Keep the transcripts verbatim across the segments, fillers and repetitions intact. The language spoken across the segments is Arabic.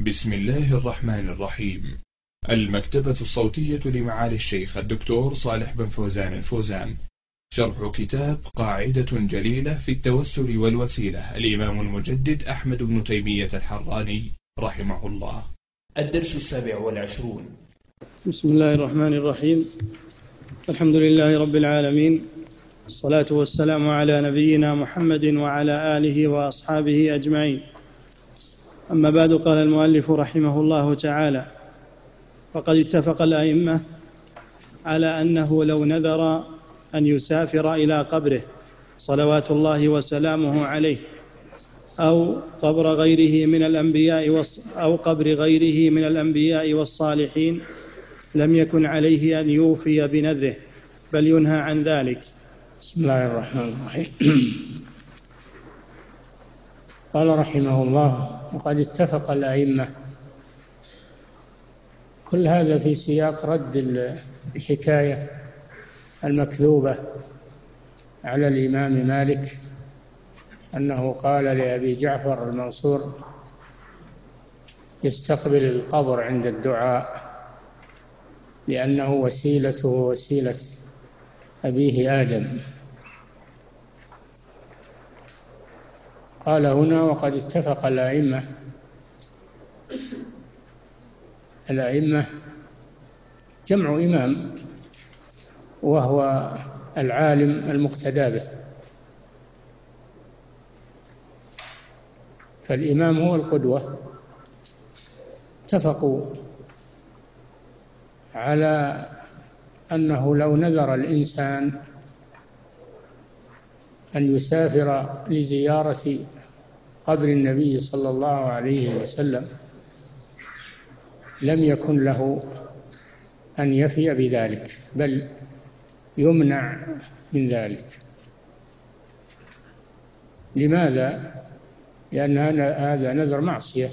بسم الله الرحمن الرحيم. المكتبة الصوتية لمعالي الشيخ الدكتور صالح بن فوزان الفوزان، شرح كتاب قاعدة جليلة في التوسل والوسيلة، الإمام المجدد أحمد بن تيمية الحراني رحمه الله. الدرس السابع والعشرون. بسم الله الرحمن الرحيم. الحمد لله رب العالمين، الصلاة والسلام على نبينا محمد وعلى آله وأصحابه أجمعين. أما بعد، قال المؤلف رحمه الله تعالى: فقد اتفق الأئمة على أنه لو نذر أن يسافر إلى قبره صلوات الله وسلامه عليه أو قبر غيره من الأنبياء أو قبر غيره من الأنبياء والصالحين لم يكن عليه أن يوفي بنذره، بل ينهى عن ذلك. بسم الله الرحمن الرحيم. قال رحمه الله: وقد اتفق الأئمة. كل هذا في سياق رد الحكاية المكذوبة على الإمام مالك أنه قال لأبي جعفر المنصور يستقبل القبر عند الدعاء لأنه وسيلته وسيلة أبيه آدم. قال هنا: وقد اتفق الأئمة. الأئمة جمع إمام، وهو العالم المقتدى به، فالإمام هو القدوة. اتفقوا على أنه لو نذر الإنسان أن يسافر لزيارة قبر النبي صلى الله عليه وسلم لم يكن له أن يفي بذلك، بل يمنع من ذلك. لماذا؟ لأن هذا نذر معصية،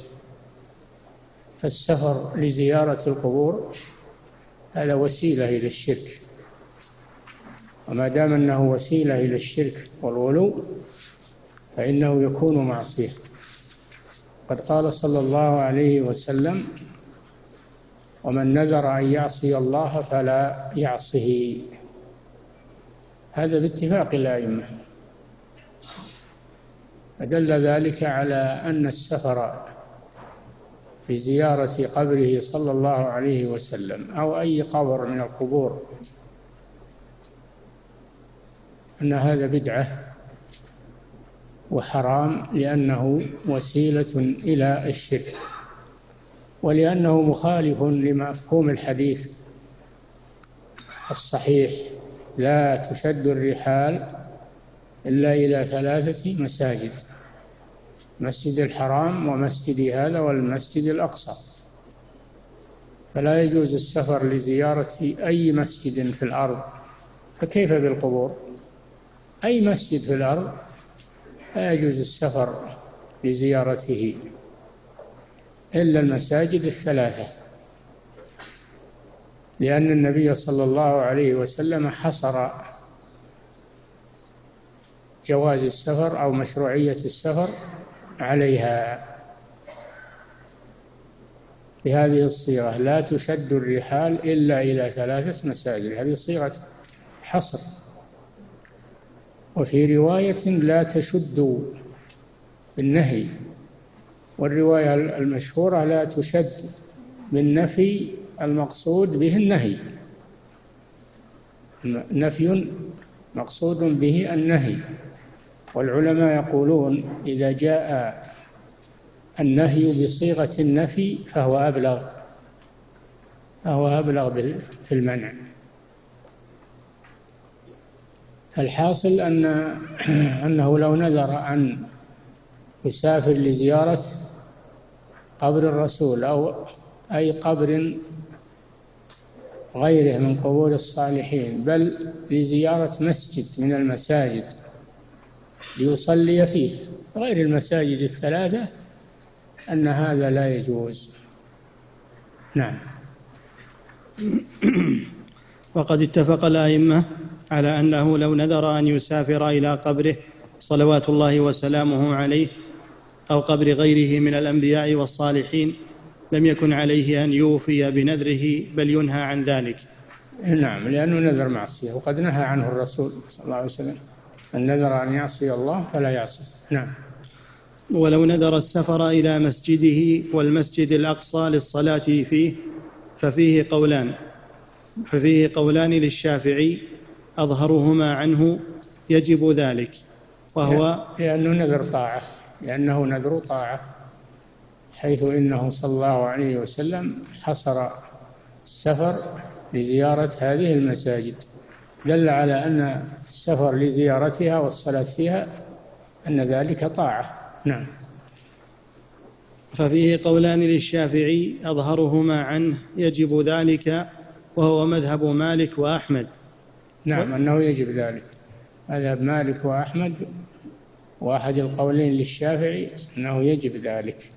فالسفر لزيارة القبور هذا وسيلة إلى الشرك، وما دام أنه وسيلة إلى الشرك والغلو فإنه يكون معصية. قد قال صلى الله عليه وسلم: ومن نذر أن يعصي الله فلا يعصه. هذا باتفاق الأئمة، فدل ذلك على أن السفر لزيارة قبره صلى الله عليه وسلم أو أي قبر من القبور أن هذا بدعة وحرام، لأنه وسيلة إلى الشرك، ولأنه مخالف لمفهوم الحديث الصحيح: لا تشد الرحال إلا إلى ثلاثة مساجد: مسجد الحرام ومسجد هذا والمسجد الأقصى. فلا يجوز السفر لزيارة أي مسجد في الأرض، فكيف بالقبور؟ أي مسجد في الأرض لا يجوز السفر لزيارته إلا المساجد الثلاثة، لأن النبي صلى الله عليه وسلم حصر جواز السفر أو مشروعية السفر عليها بهذه الصيغة: لا تشد الرحال إلا إلى ثلاثة مساجد. هذه صيغة حصر. وفي رواية: لا تشد بالنهي، والرواية المشهورة: لا تشد بالنفي المقصود به النهي. نفي مقصود به النهي. والعلماء يقولون: إذا جاء النهي بصيغة النفي فهو أبلغ فهو أبلغ في المنع. الحاصل أن أنه لو نذر أن يسافر لزيارة قبر الرسول أو أي قبر غيره من قبور الصالحين، بل لزيارة مسجد من المساجد ليصلي فيه غير المساجد الثلاثة، أن هذا لا يجوز. نعم. وقد اتفق الأئمة على أنه لو نذر أن يسافر إلى قبره صلوات الله وسلامه عليه أو قبر غيره من الأنبياء والصالحين لم يكن عليه أن يوفي بنذره بل ينهى عن ذلك. نعم، لأنه نذر معصية، وقد نهى عنه الرسول صلى الله عليه وسلم: من نذر أن يعصي الله فلا يعصي. نعم. ولو نذر السفر إلى مسجده والمسجد الأقصى للصلاة فيه ففيه قولان ففيه قولان للشافعي أظهرهما عنه يجب ذلك، وهو لأنه نذر طاعة لأنه نذر طاعة حيث إنه صلى الله عليه وسلم حصر السفر لزيارة هذه المساجد، دل على أن السفر لزيارتها والصلاة فيها أن ذلك طاعة. نعم. ففيه قولان للشافعي أظهرهما عنه يجب ذلك، وهو مذهب مالك وأحمد. نعم، و... أنه يجب ذلك، مذهب مالك وأحمد، وأحد القولين للشافعي أنه يجب ذلك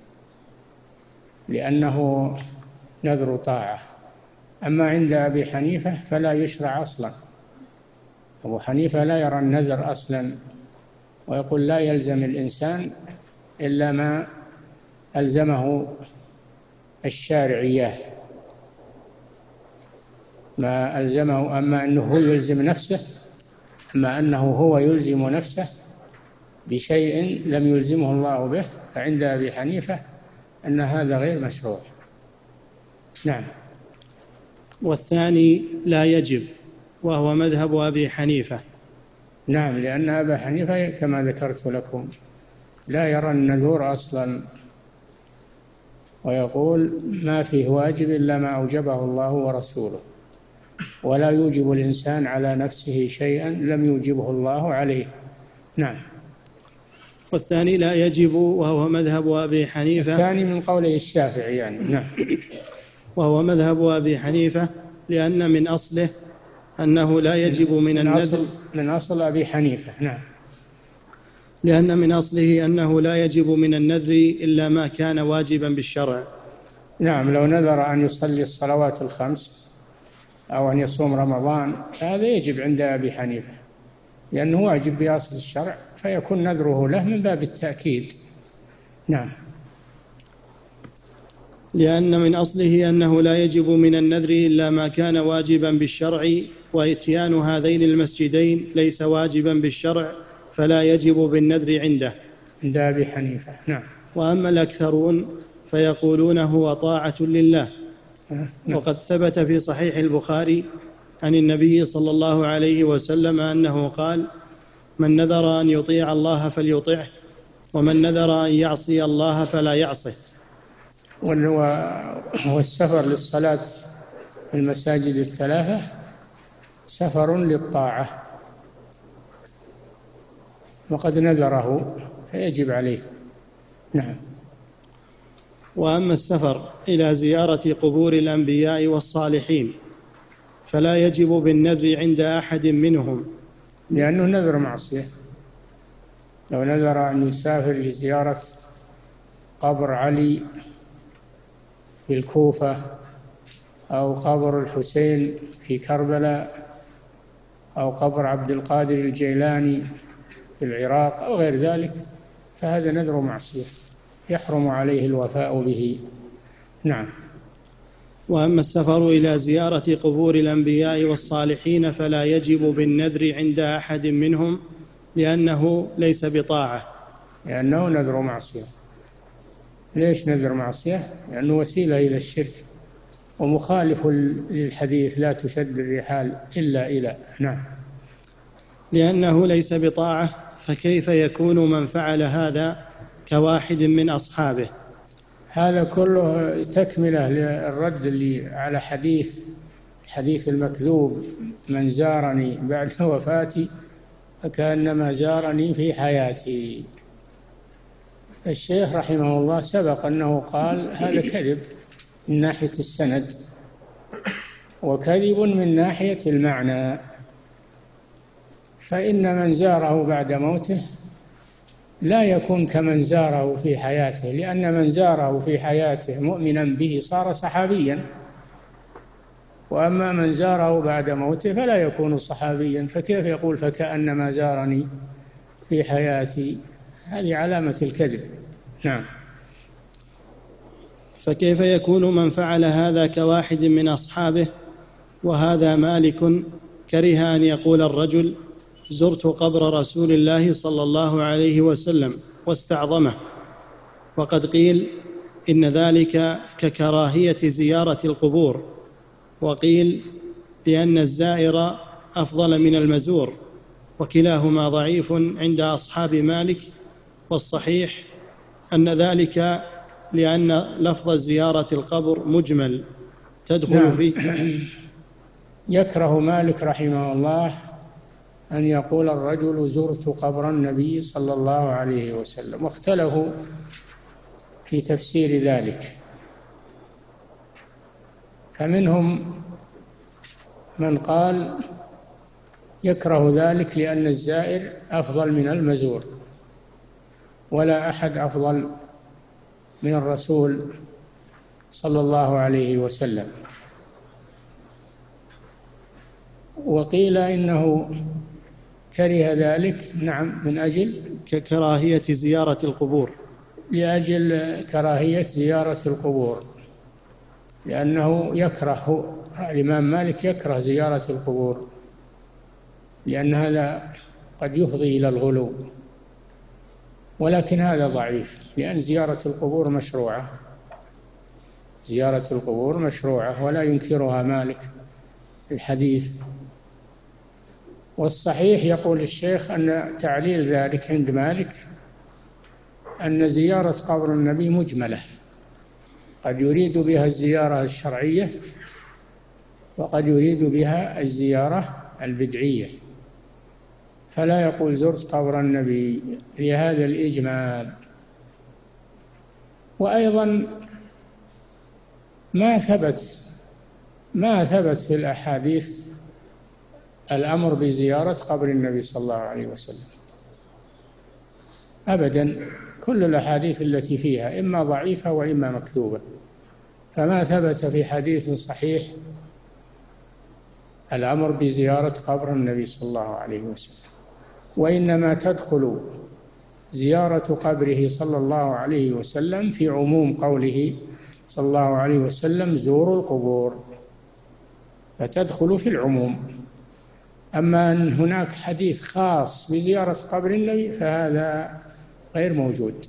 لأنه نذر طاعة. أما عند أبي حنيفة فلا يشرع أصلا، أبو حنيفة لا يرى النذر أصلا، ويقول لا يلزم الإنسان إلا ما ألزمه الشارعية، ما ألزمه. أما أنه هو يلزم نفسه أما أنه هو يلزم نفسه بشيء لم يلزمه الله به، فعند أبي حنيفة أن هذا غير مشروع. نعم. والثاني لا يجب، وهو مذهب أبي حنيفة. نعم، لأن أبا حنيفة كما ذكرت لكم لا يرى النذور أصلا، ويقول ما فيه واجب إلا ما أوجبه الله ورسوله، ولا يوجب الإنسان على نفسه شيئا لم يوجبه الله عليه. نعم. والثاني لا يجب، وهو مذهب أبي حنيفة. الثاني من قوله الشافعي يعني. نعم. وهو مذهب أبي حنيفة، لأن من أصله أنه لا يجب من, من النذر أصل من أصل أبي حنيفة. نعم. لأن من أصله أنه لا يجب من النذر إلا ما كان واجبا بالشرع. نعم، لو نذر أن يصلي الصلوات الخمس أو أن يصوم رمضان هذا يجب عند أبي حنيفة، لأنه واجب بأصل الشرع، فيكون نذره له من باب التأكيد. نعم. لأن من أصله أنه لا يجب من النذر إلا ما كان واجبا بالشرع، وإتيان هذين المسجدين ليس واجبا بالشرع فلا يجب بالنذر عنده عند أبي حنيفة. نعم. وأما الأكثرون فيقولون هو طاعة لله. نعم. وقد ثبت في صحيح البخاري عن النبي صلى الله عليه وسلم أنه قال: من نذر أن يطيع الله فليطعه، ومن نذر أن يعصي الله فلا يعصه. والسفر للصلاة في المساجد الثلاثة سفر للطاعة، وقد نذره فيجب عليه. نعم. وأما السفر إلى زيارة قبور الأنبياء والصالحين فلا يجب بالنذر عند أحد منهم، لأنه نذر معصية. لو نذر أن يسافر لزيارة قبر علي في الكوفة أو قبر الحسين في كربلاء أو قبر عبد القادر الجيلاني في العراق أو غير ذلك، فهذا نذر معصية يحرم عليه الوفاء به. نعم. وأما السفر إلى زيارة قبور الأنبياء والصالحين فلا يجب بالنذر عند أحد منهم، لأنه ليس بطاعة، لأنه نذر معصية. ليش نذر معصية؟ لأنه وسيلة إلى الشرك ومخالف للحديث لا تشد الرحال إلا إلى. نعم. لأنه ليس بطاعة، فكيف يكون من فعل هذا كواحد من أصحابه؟ هذا كله تكملة للرد اللي على حديث الحديث المكذوب: من زارني بعد وفاتي فكأنما زارني في حياتي. الشيخ رحمه الله سبق أنه قال هذا كذب من ناحية السند وكذب من ناحية المعنى، فإن من زاره بعد موته لا يكون كمن زاره في حياته، لأن من زاره في حياته مؤمنا به صار صحابيا، وأما من زاره بعد موته فلا يكون صحابيا، فكيف يقول فكأنما زارني في حياتي؟ هذه علامة الكذب. نعم. فكيف يكون من فعل هذا كواحد من أصحابه؟ وهذا مالك كره أن يقول الرجل زرت قبر رسول الله صلى الله عليه وسلم واستعظمه، وقد قيل إن ذلك ككراهية زيارة القبور، وقيل بأن الزائر أفضل من المزور، وكلاهما ضعيف عند أصحاب مالك. والصحيح أن ذلك لأن لفظ زيارة القبر مجمل تدخل نعم. فيه. يكره مالك رحمه الله أن يقول الرجل زرت قبر النبي صلى الله عليه وسلم، واختلفوا في تفسير ذلك، فمنهم من قال يكره ذلك لأن الزائر أفضل من المزور، ولا أحد أفضل من الرسول صلى الله عليه وسلم. وقيل إنه كره ذلك نعم من أجل ككراهية زيارة القبور، لأجل كراهية زيارة القبور، لأنه يكره الإمام مالك يكره زيارة القبور، لأن هذا قد يفضي إلى الغلو، ولكن هذا ضعيف، لأن زيارة القبور مشروعة، زيارة القبور مشروعة ولا ينكرها مالك الحديث. والصحيح يقول الشيخ أن تعليل ذلك عند مالك أن زيارة قبر النبي مجملة، قد يريد بها الزيارة الشرعية وقد يريد بها الزيارة البدعية، فلا يقول زرت قبر النبي لهذا الإجمال. وأيضا ما ثبت ما ثبت في الأحاديث الأمر بزيارة قبر النبي صلى الله عليه وسلم أبدا، كل الأحاديث التي فيها إما ضعيفة وإما مكذوبة، فما ثبت في حديث صحيح الأمر بزيارة قبر النبي صلى الله عليه وسلم، وإنما تدخل زيارة قبره صلى الله عليه وسلم في عموم قوله صلى الله عليه وسلم زوروا القبور، فتدخل في العموم. أما أن هناك حديث خاص بزيارة قبر النبي فهذا غير موجود،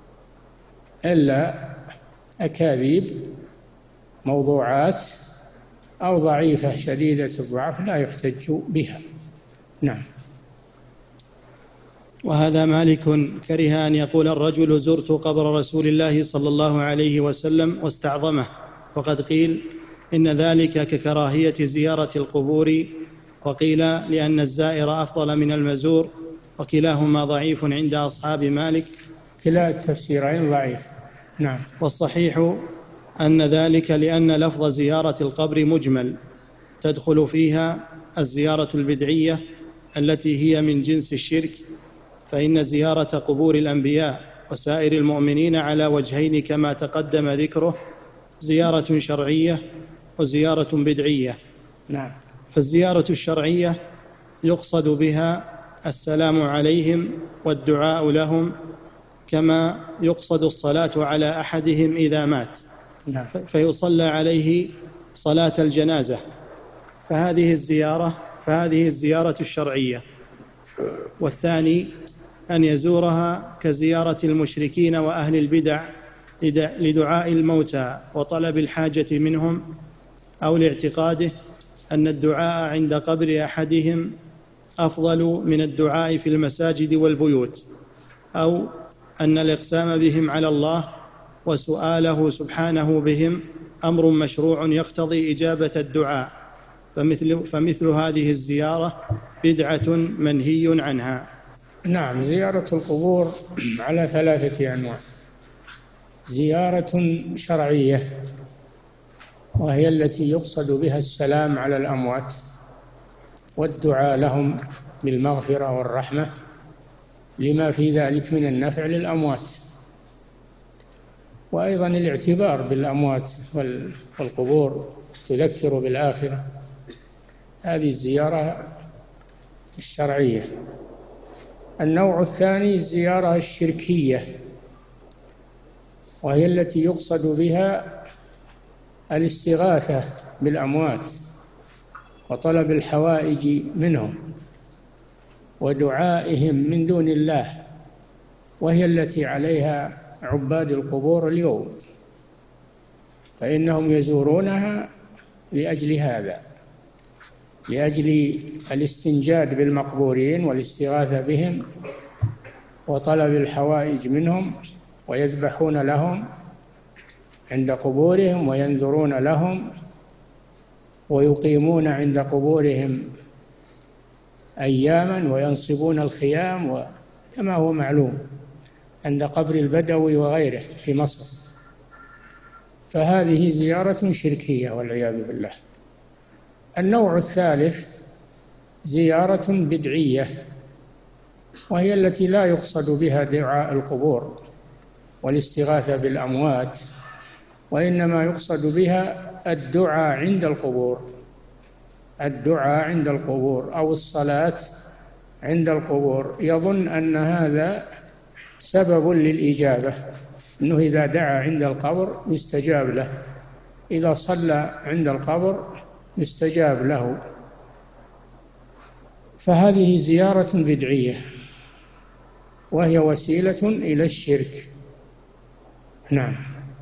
إلا أكاذيب موضوعات أو ضعيفة شديدة الضعف لا يحتج بها. نعم. وهذا مالك كره أن يقول الرجل زرت قبر رسول الله صلى الله عليه وسلم واستعظمه، وقد قيل إن ذلك ككراهية زيارة القبور، وقيل لأن الزائر أفضل من المزور، وكلاهما ضعيف عند أصحاب مالك. كلا التفسيرين ضعيف. نعم. والصحيح أن ذلك لأن لفظ زيارة القبر مجمل تدخل فيها الزيارة البدعية التي هي من جنس الشرك، فإن زيارة قبور الأنبياء وسائر المؤمنين على وجهين كما تقدم ذكره، زيارة شرعية وزيارة بدعية. نعم. فالزيارة الشرعية يقصد بها السلام عليهم والدعاء لهم، كما يقصد الصلاة على أحدهم إذا مات، نعم. فيصلى عليه صلاة الجنازة، فهذه الزيارة فهذه الزيارة الشرعية. والثاني أن يزورها كزيارة المشركين وأهل البدع لدعاء الموتى وطلب الحاجة منهم، أو لاعتقاده أن الدعاء عند قبر أحدهم أفضل من الدعاء في المساجد والبيوت، أو أن الإقسام بهم على الله وسؤاله سبحانه بهم أمر مشروع يقتضي إجابة الدعاء، فمثل, فمثل هذه الزيارة بدعة منهي عنها. نعم. زيارة القبور على ثلاثة أنواع: زيارة شرعية وهي التي يقصد بها السلام على الأموات والدعاء لهم بالمغفرة والرحمة لما في ذلك من النفع للأموات، وأيضا الاعتبار بالأموات والقبور تذكر بالآخرة، هذه الزيارة الشرعية. النوع الثاني الزيارة الشركية، وهي التي يقصد بها الاستغاثة بالأموات وطلب الحوائج منهم ودعائهم من دون الله، وهي التي عليها عباد القبور اليوم، فإنهم يزورونها لأجل هذا، لأجل الاستنجاد بالمقبورين والاستغاثة بهم وطلب الحوائج منهم، ويذبحون لهم عند قبورهم وينذرون لهم ويقيمون عند قبورهم أياما وينصبون الخيام كما هو معلوم عند قبر البدوي وغيره في مصر. فهذه زيارة شركية والعياذ بالله. النوع الثالث زيارة بدعية، وهي التي لا يقصد بها دعاء القبور والاستغاثة بالأموات، وإنما يقصد بها الدعاء عند القبور، الدعاء عند القبور أو الصلاة عند القبور. يظن أن هذا سبب للإجابة، أنه إذا دعا عند القبر يستجاب له، إذا صلى عند القبر يستجاب له. فهذه زيارة بدعية وهي وسيلة إلى الشرك. نعم.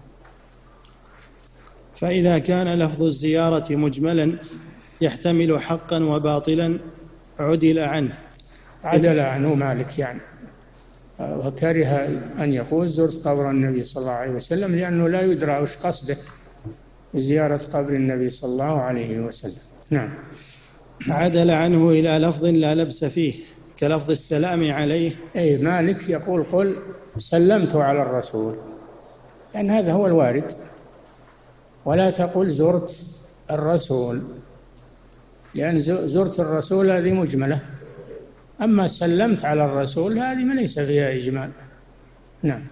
فإذا كان لفظ الزيارة مجملا يحتمل حقا وباطلا عدل عنه. عدل عنه مالك يعني، وكره أن يقول زرت قبر النبي صلى الله عليه وسلم، لأنه لا يدرى وش قصده بزيارة قبر النبي صلى الله عليه وسلم. نعم. عدل عنه إلى لفظ لا لبس فيه كلفظ السلام عليه. أي مالك يقول قل سلمت على الرسول، لأن يعني هذا هو الوارد، ولا تقل زرت الرسول، لأن زرت الرسول هذه مجملة، أما سلمت على الرسول هذه ما ليس فيها إجمال. نعم.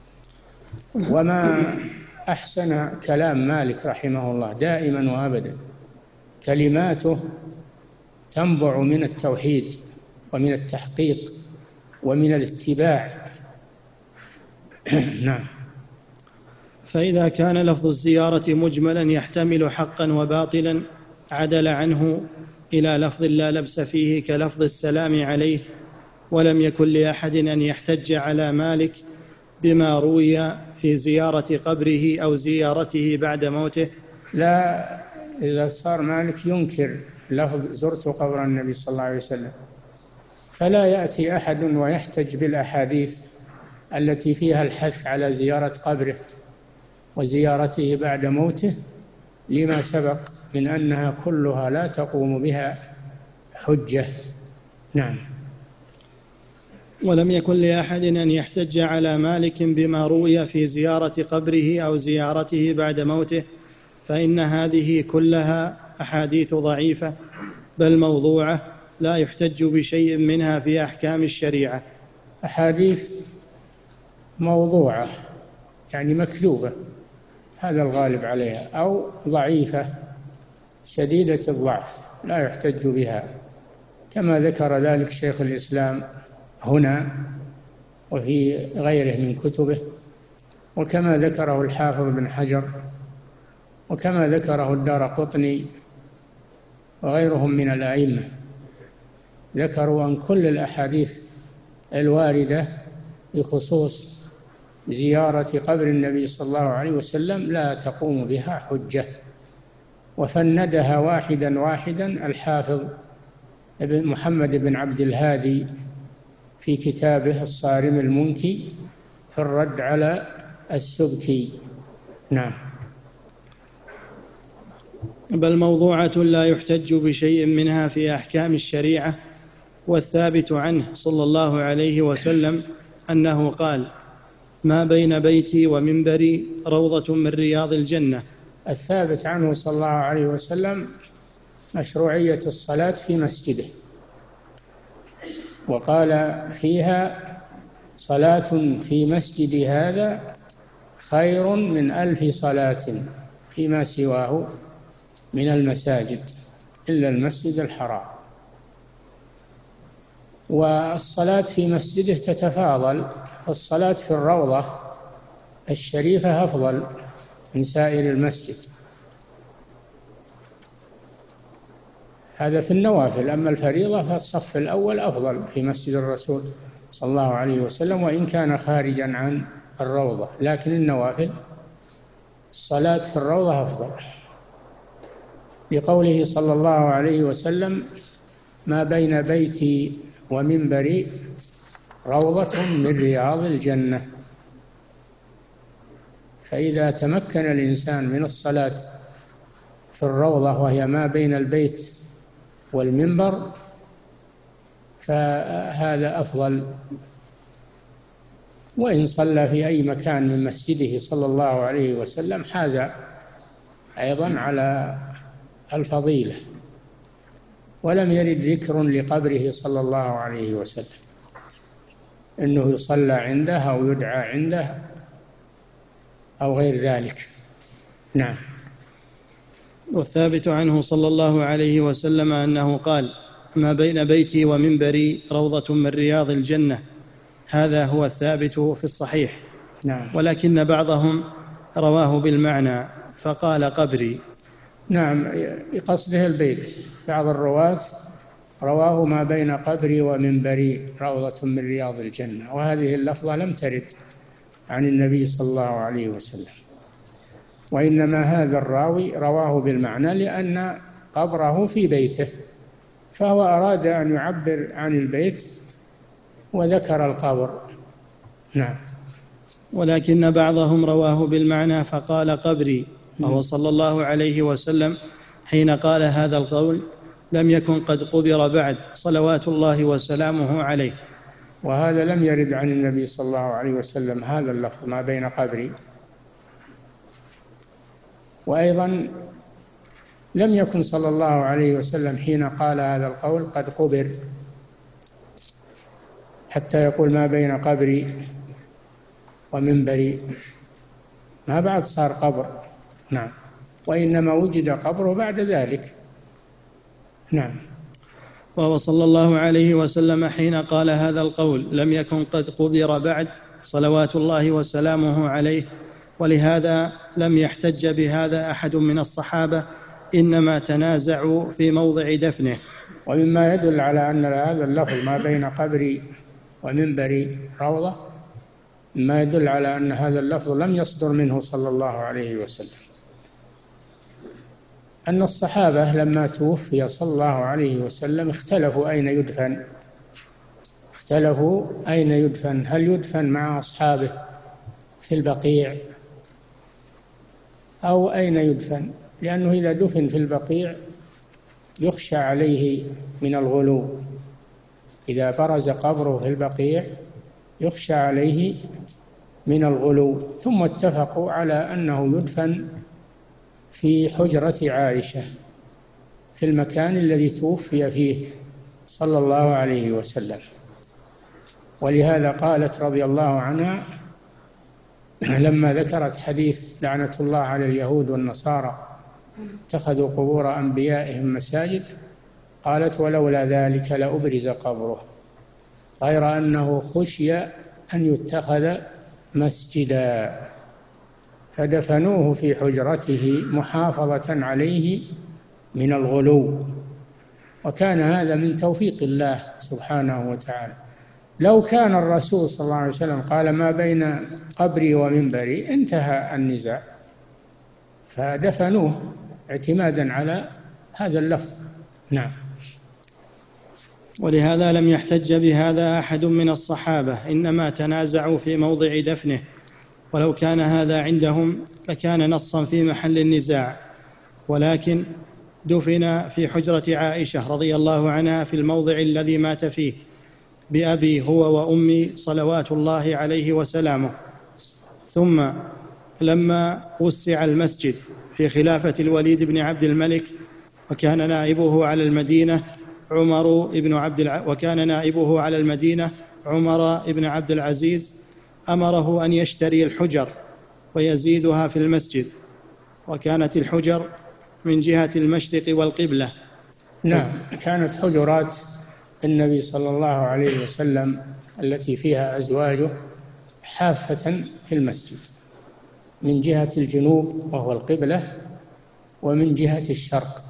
وما أحسن كلام مالك رحمه الله دائما وأبدا، كلماته تنبع من التوحيد ومن التحقيق ومن الاتباع. نعم. فإذا كان لفظ الزيارة مجملا يحتمل حقا وباطلا عدل عنه إلى لفظ لا لبس فيه كلفظ السلام عليه، ولم يكن لأحد أن يحتج على مالك بما روي في زيارة قبره أو زيارته بعد موته. لا، إذا صار مالك ينكر لفظ زرت قبر النبي صلى الله عليه وسلم، فلا يأتي أحد ويحتج بالأحاديث التي فيها الحث على زيارة قبره وزيارته بعد موته، لما سبق من أنها كلها لا تقوم بها حجة. نعم. ولم يكن لأحد أن يحتج على مالك بما روي في زيارة قبره أو زيارته بعد موته، فإن هذه كلها أحاديث ضعيفة بل موضوعة لا يحتج بشيء منها في أحكام الشريعة. أحاديث موضوعة يعني مكذوبة، هذا الغالب عليها، أو ضعيفة شديدة الضعف لا يحتج بها، كما ذكر ذلك شيخ الإسلام هنا وفي غيره من كتبه، وكما ذكره الحافظ بن حجر، وكما ذكره الدارقطني وغيرهم من الأئمة. ذكروا أن كل الأحاديث الواردة بخصوص زيارة قبر النبي صلى الله عليه وسلم لا تقوم بها حجة، وفندها واحدا واحدا الحافظ ابن محمد بن عبد الهادي في كتابه الصارم المنكي في الرد على السبكي. نعم. بل موضوعة لا يحتج بشيء منها في أحكام الشريعة. والثابت عنه صلى الله عليه وسلم أنه قال: ما بين بيتي ومنبري روضة من رياض الجنة. الثابت عنه صلى الله عليه وسلم مشروعية الصلاة في مسجده، وقال فيها: صلاة في مسجد هذا خير من ألف صلاة فيما سواه من المساجد إلا المسجد الحرام. والصلاة في مسجده تتفاضل، الصلاة في الروضة الشريفة أفضل من سائر المسجد. هذا في النوافل. أما الفريضة فالصف الأول أفضل في مسجد الرسول صلى الله عليه وسلم، وإن كان خارجا عن الروضة، لكن النوافل الصلاة في الروضة أفضل، لقوله صلى الله عليه وسلم: ما بين بيتي ومنبري روضة من رياض الجنة. فإذا تمكن الإنسان من الصلاة في الروضة وهي ما بين البيت والمنبر فهذا أفضل. وإن صلى في أي مكان من مسجده صلى الله عليه وسلم حاز أيضا على الفضيلة. ولم يرد ذكر لقبره صلى الله عليه وسلم إنه يصلى عنده أو يدعى عنده أو غير ذلك. نعم. والثابت عنه صلى الله عليه وسلم أنه قال: ما بين بيتي ومنبري روضة من رياض الجنة. هذا هو الثابت في الصحيح. نعم. ولكن بعضهم رواه بالمعنى فقال قبري. نعم، قصده البيت. بعض الرواة رواه ما بين قبري ومنبري روضة من رياض الجنة، وهذه اللفظة لم ترد عن النبي صلى الله عليه وسلم، وإنما هذا الراوي رواه بالمعنى لأن قبره في بيته، فهو أراد أن يعبر عن البيت وذكر القبر. نعم. ولكن بعضهم رواه بالمعنى فقال قبري، وهو صلى الله عليه وسلم حين قال هذا القول لم يكن قد قبر بعد صلوات الله وسلامه عليه. وهذا لم يرد عن النبي صلى الله عليه وسلم هذا اللفظ ما بين قبري. وأيضا لم يكن صلى الله عليه وسلم حين قال هذا القول قد قبر حتى يقول ما بين قبري ومنبري، ما بعد صار قبر. نعم. وإنما وجد قبره بعد ذلك. نعم. وهو صلى الله عليه وسلم حين قال هذا القول لم يكن قد قبر بعد صلوات الله وسلامه عليه، ولهذا لم يحتج بهذا أحد من الصحابة، إنما تنازعوا في موضع دفنه. ومما يدل على أن هذا اللفظ ما بين قبري ومنبري روضة، ما يدل على أن هذا اللفظ لم يصدر منه صلى الله عليه وسلم، أن الصحابة لما توفي صلى الله عليه وسلم اختلفوا أين يدفن اختلفوا أين يدفن هل يدفن مع أصحابه في البقيع أو أين يدفن، لأنه إذا دفن في البقيع يخشى عليه من الغلو، إذا برز قبره في البقيع يخشى عليه من الغلو. ثم اتفقوا على أنه يدفن في حجرة عائشة في المكان الذي توفي فيه صلى الله عليه وسلم. ولهذا قالت رضي الله عنها لما ذكرت حديث لعنة الله على اليهود والنصارى اتخذوا قبور أنبيائهم مساجد، قالت ولولا ذلك لأبرز قبره، غير أنه خشي أن يتخذ مسجدا، فدفنوه في حجرته محافظة عليه من الغلو. وكان هذا من توفيق الله سبحانه وتعالى. لو كان الرسول صلى الله عليه وسلم قال ما بين قبري ومنبري انتهى النزاع، فدفنوه اعتمادا على هذا اللفظ. نعم. ولهذا لم يحتج بهذا أحد من الصحابة، إنما تنازعوا في موضع دفنه، ولو كان هذا عندهم لكان نصا في محل النزاع، ولكن دفن في حجرة عائشة رضي الله عنها في الموضع الذي مات فيه بأبي هو وأمي صلوات الله عليه وسلامه. ثم لما وسع المسجد في خلافة الوليد بن عبد الملك وكان نائبه على المدينة عمر بن عبد الع... وكان نائبه على المدينة عمر بن عبد العزيز، أمره أن يشتري الحجر ويزيدها في المسجد، وكانت الحجر من جهة المشرق والقبلة. نعم، كانت حجرات النبي صلى الله عليه وسلم التي فيها أزواجه حافة في المسجد، من جهة الجنوب وهو القبلة، ومن جهة الشرق.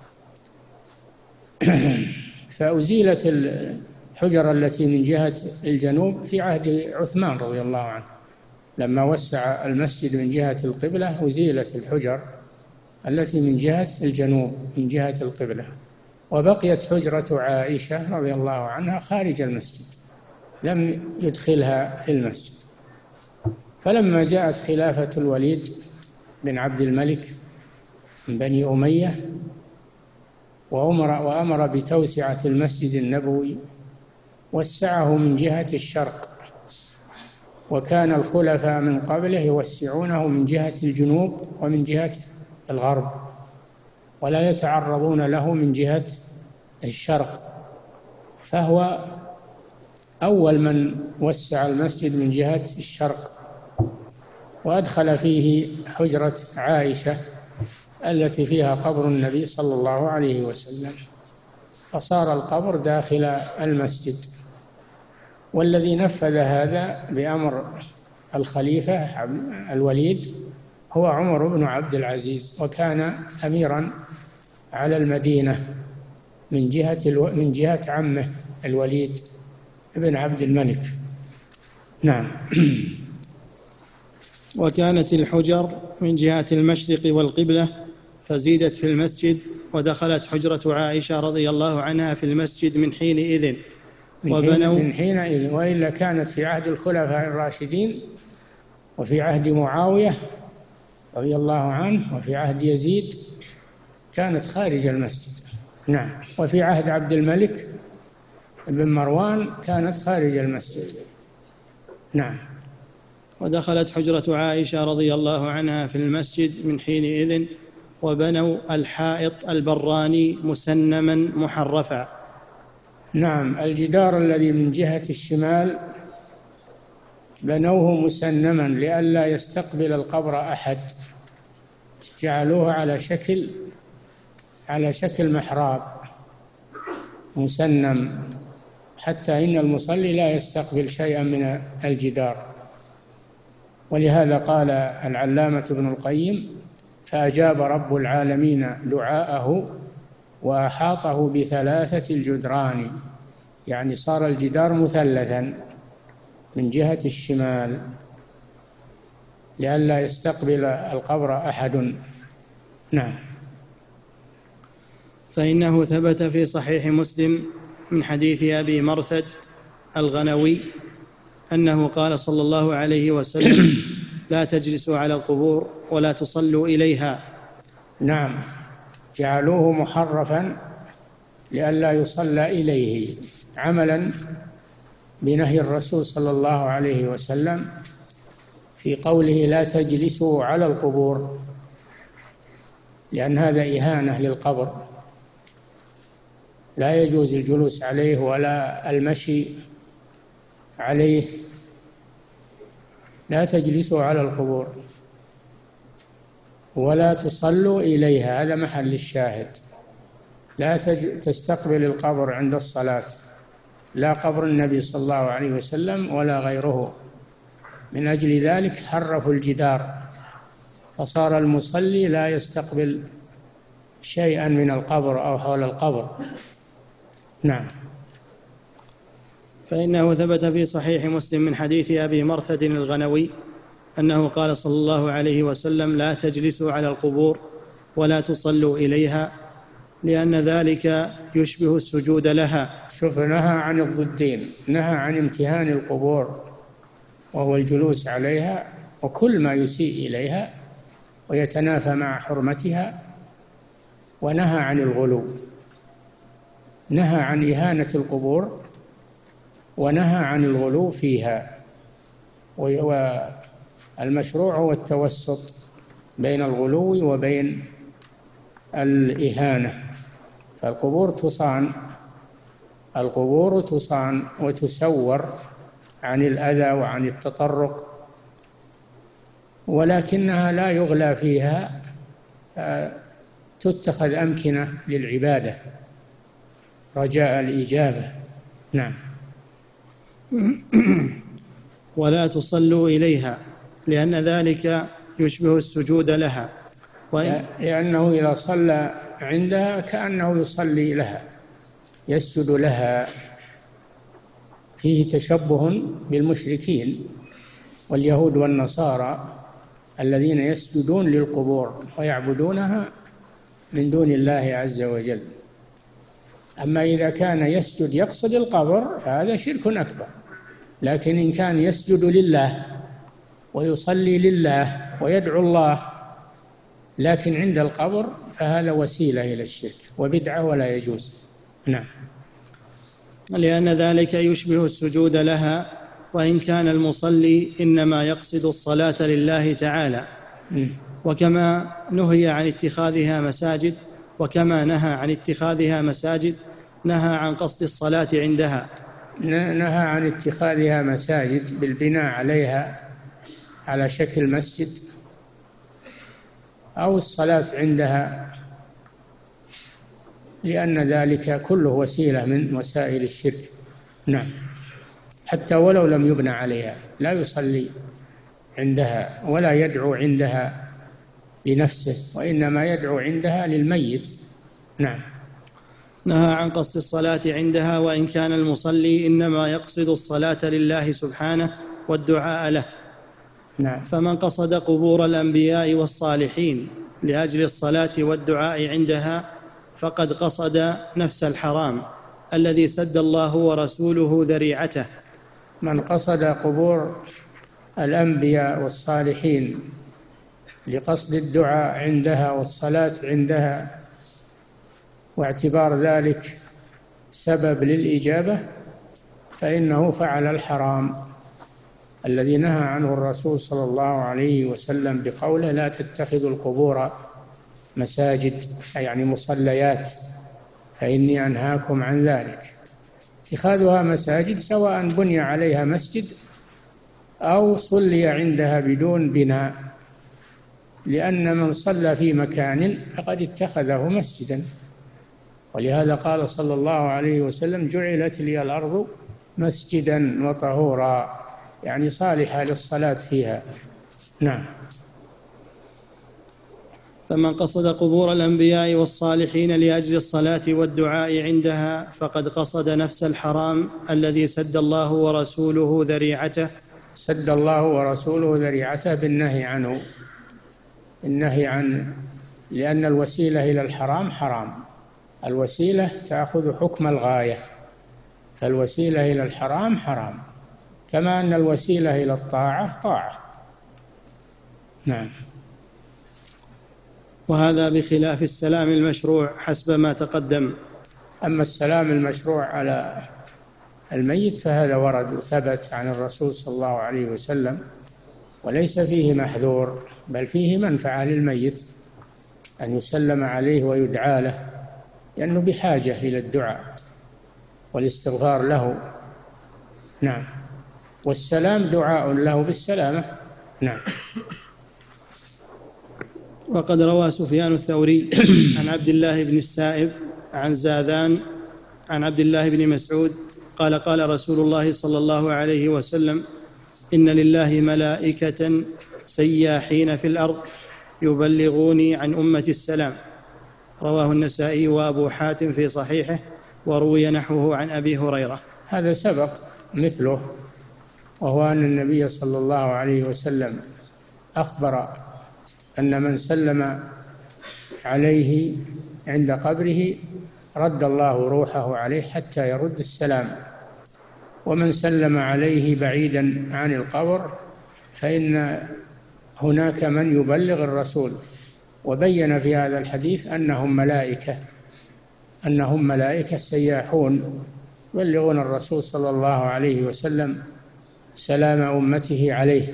فأزيلت الحجر التي من جهة الجنوب في عهد عثمان رضي الله عنه، لما وسع المسجد من جهة القبلة أزيلت الحجر التي من جهة الجنوب من جهة القبلة، وبقيت حجرة عائشة رضي الله عنها خارج المسجد، لم يدخلها في المسجد. فلما جاءت خلافة الوليد بن عبد الملك من بني أمية وأمر, وأمر بتوسعة المسجد النبوي، وسعه من جهة الشرق، وكان الخلفاء من قبله يوسعونه من جهة الجنوب ومن جهة الغرب، ولا يتعرضون له من جهة الشرق، فهو أول من وسع المسجد من جهة الشرق، وأدخل فيه حجرة عائشة التي فيها قبر النبي صلى الله عليه وسلم، فصار القبر داخل المسجد. والذي نفذ هذا بأمر الخليفة الوليد هو عمر بن عبد العزيز، وكان أميرا على المدينة من جهة الو... من جهة عمه الوليد بن عبد الملك. نعم. وكانت الحجر من جهة المشرق والقبلة، فزيدت في المسجد، ودخلت حجرة عائشة رضي الله عنها في المسجد من حينئذ وبنوا من حينئذ، وإلا كانت في عهد الخلفاء الراشدين وفي عهد معاوية رضي الله عنه وفي عهد يزيد كانت خارج المسجد. نعم. وفي عهد عبد الملك بن مروان كانت خارج المسجد. نعم. ودخلت حجرة عائشة رضي الله عنها في المسجد من حينئذ، وبنوا الحائط البراني مسنما محرفا. نعم. الجدار الذي من جهة الشمال بنوه مسنما لئلا يستقبل القبر أحد، جعلوه على شكل على شكل محراب مسنم، حتى إن المصلي لا يستقبل شيئا من الجدار. ولهذا قال العلامة ابن القيم: فأجاب رب العالمين دعاءه وأحاطه بثلاثة الجدران، يعني صار الجدار مثلثا من جهة الشمال لئلا يستقبل القبر أحد. نعم. فإنه ثبت في صحيح مسلم من حديث أبي مرثد الغنوي أنه قال صلى الله عليه وسلم: لا تجلسوا على القبور ولا تصلوا إليها. نعم. جعلوه محرفا لئلا يصلى إليه، عملا بنهي الرسول صلى الله عليه وسلم في قوله: لا تجلسوا على القبور، لأن هذا إهانة للقبر، لا يجوز الجلوس عليه ولا المشي عليه. لا تجلسوا على القبور ولا تصلوا إليها، هذا محل الشاهد. لا تستقبل القبر عند الصلاة، لا قبر النبي صلى الله عليه وسلم ولا غيره. من أجل ذلك حرفوا الجدار، فصار المصلي لا يستقبل شيئا من القبر أو حول القبر. نعم. فإنه ثبت في صحيح مسلم من حديث أبي مرثد الغنوي أنه قال صلى الله عليه وسلم: لا تجلسوا على القبور ولا تصلوا إليها، لأن ذلك يشبه السجود لها. شوف، نهى عن الضدين، نهى عن امتهان القبور وهو الجلوس عليها وكل ما يسيء إليها ويتنافى مع حرمتها، ونهى عن الغلو، نهى عن إهانة القبور ونهى عن الغلو فيها. والمشروع هو التوسط بين الغلو وبين الإهانة. فالقبور تصان القبور تصان وتسور عن الأذى وعن التطرق، ولكنها لا يغلى فيها، تتخذ أمكنة للعبادة رجاء الإجابة. نعم. ولا تصلوا إليها، لأن ذلك يشبه السجود لها. لأنه إذا صلى عندها كأنه يصلي لها، يسجد لها، فيه تشبه بالمشركين واليهود والنصارى الذين يسجدون للقبور ويعبدونها من دون الله عز وجل. أما إذا كان يسجد يقصد القبر فهذا شرك أكبر، لكن إن كان يسجد لله ويصلي لله ويدعو الله لكن عند القبر فهذا وسيلة إلى الشرك وبدعة ولا يجوز. نعم. لأن ذلك يشبه السجود لها، وإن كان المصلي إنما يقصد الصلاة لله تعالى. وكما نهي عن اتخاذها مساجد وكما نهى عن اتخاذها مساجد نهى عن قصد الصلاة عندها. نهى عن اتخاذها مساجد بالبناء عليها على شكل مسجد أو الصلاة عندها، لأن ذلك كله وسيلة من وسائل الشرك. نعم. حتى ولو لم يبنى عليها لا يصلي عندها ولا يدعو عندها لنفسه، وإنما يدعو عندها للميت. نعم. نهى عن قصد الصلاة عندها، وإن كان المصلي إنما يقصد الصلاة لله سبحانه والدعاء له. نعم. فمن قصد قبور الأنبياء والصالحين لأجل الصلاة والدعاء عندها فقد قصد نفس الحرام الذي سد الله ورسوله ذريعته. من قصد قبور الأنبياء والصالحين لقصد الدعاء عندها والصلاة عندها واعتبار ذلك سبب للإجابة فإنه فعل الحرام الذي نهى عنه الرسول صلى الله عليه وسلم بقوله: لا تتخذوا القبور مساجد، يعني مصليات، فإني أنهاكم عن ذلك. اتخاذها مساجد سواء بني عليها مسجد أو صلي عندها بدون بناء، لأن من صلى في مكان فقد اتخذه مسجدا، ولهذا قال صلى الله عليه وسلم: جعلت لي الأرض مسجدا وطهورا، يعني صالحة للصلاة فيها. نعم. فمن قصد قبور الأنبياء والصالحين لأجل الصلاة والدعاء عندها فقد قصد نفس الحرام الذي سد الله ورسوله ذريعته. سد الله ورسوله ذريعته بالنهي عنه، النهي عن لأن الوسيلة إلى الحرام حرام، الوسيلة تأخذ حكم الغاية، فالوسيلة إلى الحرام حرام، كما أن الوسيلة إلى الطاعة طاعة. نعم. وهذا بخلاف السلام المشروع حسب ما تقدم. أما السلام المشروع على الميت فهذا ورد وثبت عن الرسول صلى الله عليه وسلم، وليس فيه محذور بل فيه منفعة للميت أن يسلم عليه ويدعى له، لأنه بحاجة إلى الدعاء والاستغفار له. نعم. والسلام دعاء له بالسلامة. نعم. وقد روى سفيان الثوري عن عبد الله بن السائب عن زاذان عن عبد الله بن مسعود قال: قال رسول الله صلى الله عليه وسلم: إن لله ملائكة سياحين في الأرض يبلغوني عن أمتي السلام. رواه النسائي وأبو حاتم في صحيحه، وروي نحوه عن أبي هريرة. هذا سبق مثله، وهو أن النبي صلى الله عليه وسلم أخبر أن من سلم عليه عند قبره رد الله روحه عليه حتى يرد السلام، ومن سلم عليه بعيدا عن القبر فإن هناك من يبلغ الرسول. وبين في هذا الحديث أنهم ملائكة أنهم ملائكة سياحون يبلغون الرسول صلى الله عليه وسلم سلام أمته عليه.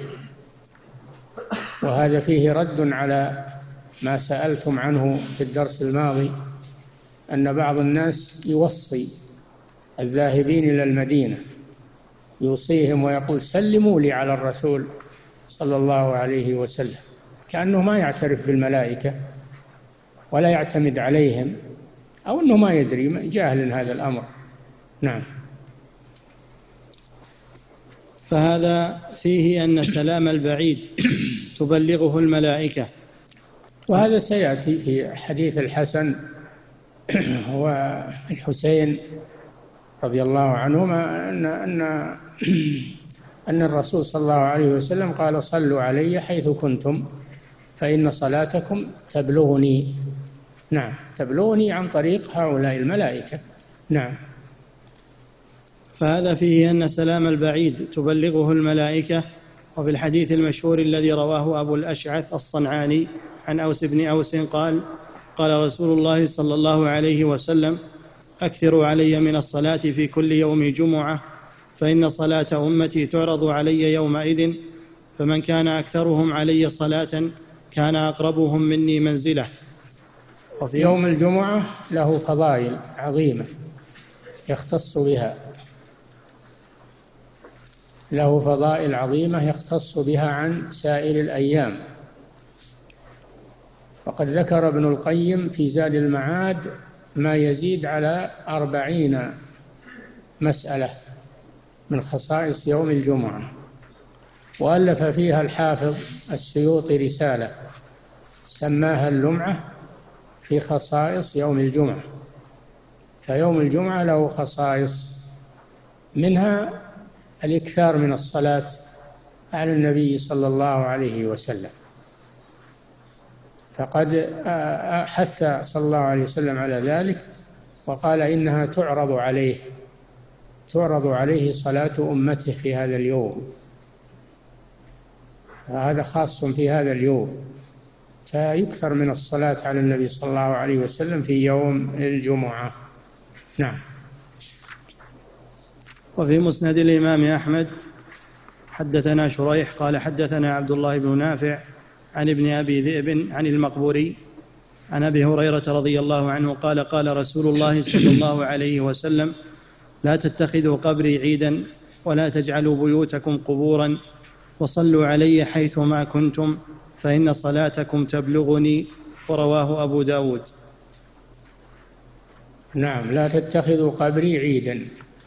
وهذا فيه رد على ما سألتم عنه في الدرس الماضي، أن بعض الناس يوصي الذاهبين إلى المدينة، يوصيهم ويقول: سلموا لي على الرسول صلى الله عليه وسلم، كأنه ما يعترف بالملائكة ولا يعتمد عليهم، أو أنه ما يدري، جاهل هذا الأمر. نعم. فهذا فيه أن سلام البعيد تبلغه الملائكة. وهذا سيأتي في حديث الحسن والحسين رضي الله عنهما أن أن أن الرسول صلى الله عليه وسلم قال: صلوا علي حيث كنتم فإن صلاتكم تبلغني. نعم، تبلغني عن طريق هؤلاء الملائكة. نعم. فهذا فيه أن سلام البعيد تبلغه الملائكة. وفي الحديث المشهور الذي رواه أبو الأشعث الصنعاني عن أوس بن أوس قال: قال رسول الله صلى الله عليه وسلم: أكثروا علي من الصلاة في كل يوم جمعة، فإن صلاة أمتي تعرض علي يومئذ، فمن كان أكثرهم علي صلاة كان أقربهم مني منزلة. وفي يوم الجمعة له فضائل عظيمة يختص بها له فضائل عظيمة يختص بها عن سائر الأيام. وقد ذكر ابن القيم في زاد المعاد ما يزيد على أربعين مسألة من خصائص يوم الجمعة، وألف فيها الحافظ السيوطي رسالة سماها اللمعة في خصائص يوم الجمعة. فيوم الجمعة له خصائص، منها الإكثار من الصلاة على النبي صلى الله عليه وسلم، فقد حث صلى الله عليه وسلم على ذلك وقال: إنها تعرض عليه تعرض عليه صلاة أمته في هذا اليوم، هذا خاص في هذا اليوم، فيكثر من الصلاة على النبي صلى الله عليه وسلم في يوم الجمعة. نعم. وفي مسند الإمام أحمد حدثنا شريح قال حدثنا عبد الله بن نافع عن ابن أبي ذئب عن المقبوري عن أبي هريرة رضي الله عنه قال: قال رسول الله صلى الله عليه وسلم: لا تتخذوا قبري عيدا ولا تجعلوا بيوتكم قبورا، وصلوا علي حيثما كنتم فإن صلاتكم تبلغني. ورواه أبو داود. نعم، لا تتخذوا قبري عيدا.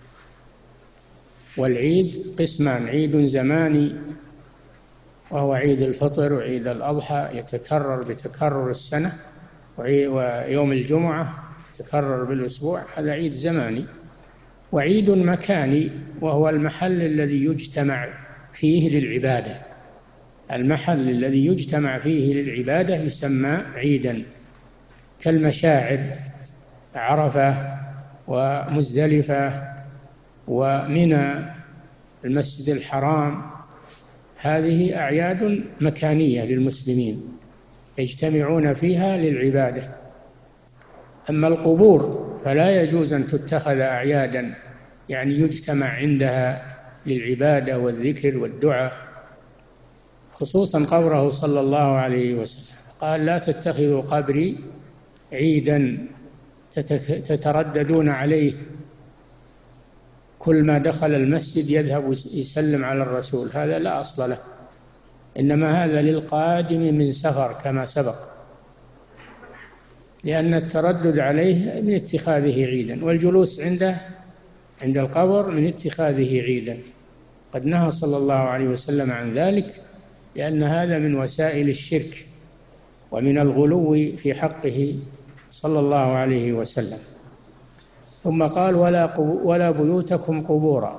والعيد قسمان: عيد زماني وهو عيد الفطر وعيد الأضحى يتكرر بتكرر السنة، ويوم الجمعة يتكرر بالأسبوع، هذا عيد زماني. وعيد مكاني وهو المحل الذي يجتمع فيه للعبادة، المحل الذي يجتمع فيه للعبادة يسمى عيدا، كالمشاعر عرفة ومزدلفة ومنى المسجد الحرام، هذه أعياد مكانية للمسلمين يجتمعون فيها للعبادة. أما القبور فلا يجوز أن تتخذ أعيادا يعني يجتمع عندها للعبادة والذكر والدعاء، خصوصا قبره صلى الله عليه وسلم قال: لا تتخذوا قبري عيدا تترددون عليه، كل ما دخل المسجد يذهب يسلم على الرسول، هذا لا أصل له، إنما هذا للقادم من سفر كما سبق، لأن التردد عليه من اتخاذه عيدا، والجلوس عنده عند القبر من اتخاذه عيدا. قد نهى صلى الله عليه وسلم عن ذلك، لأن هذا من وسائل الشرك ومن الغلو في حقه صلى الله عليه وسلم. ثم قال: ولا ولا بيوتكم قبورا.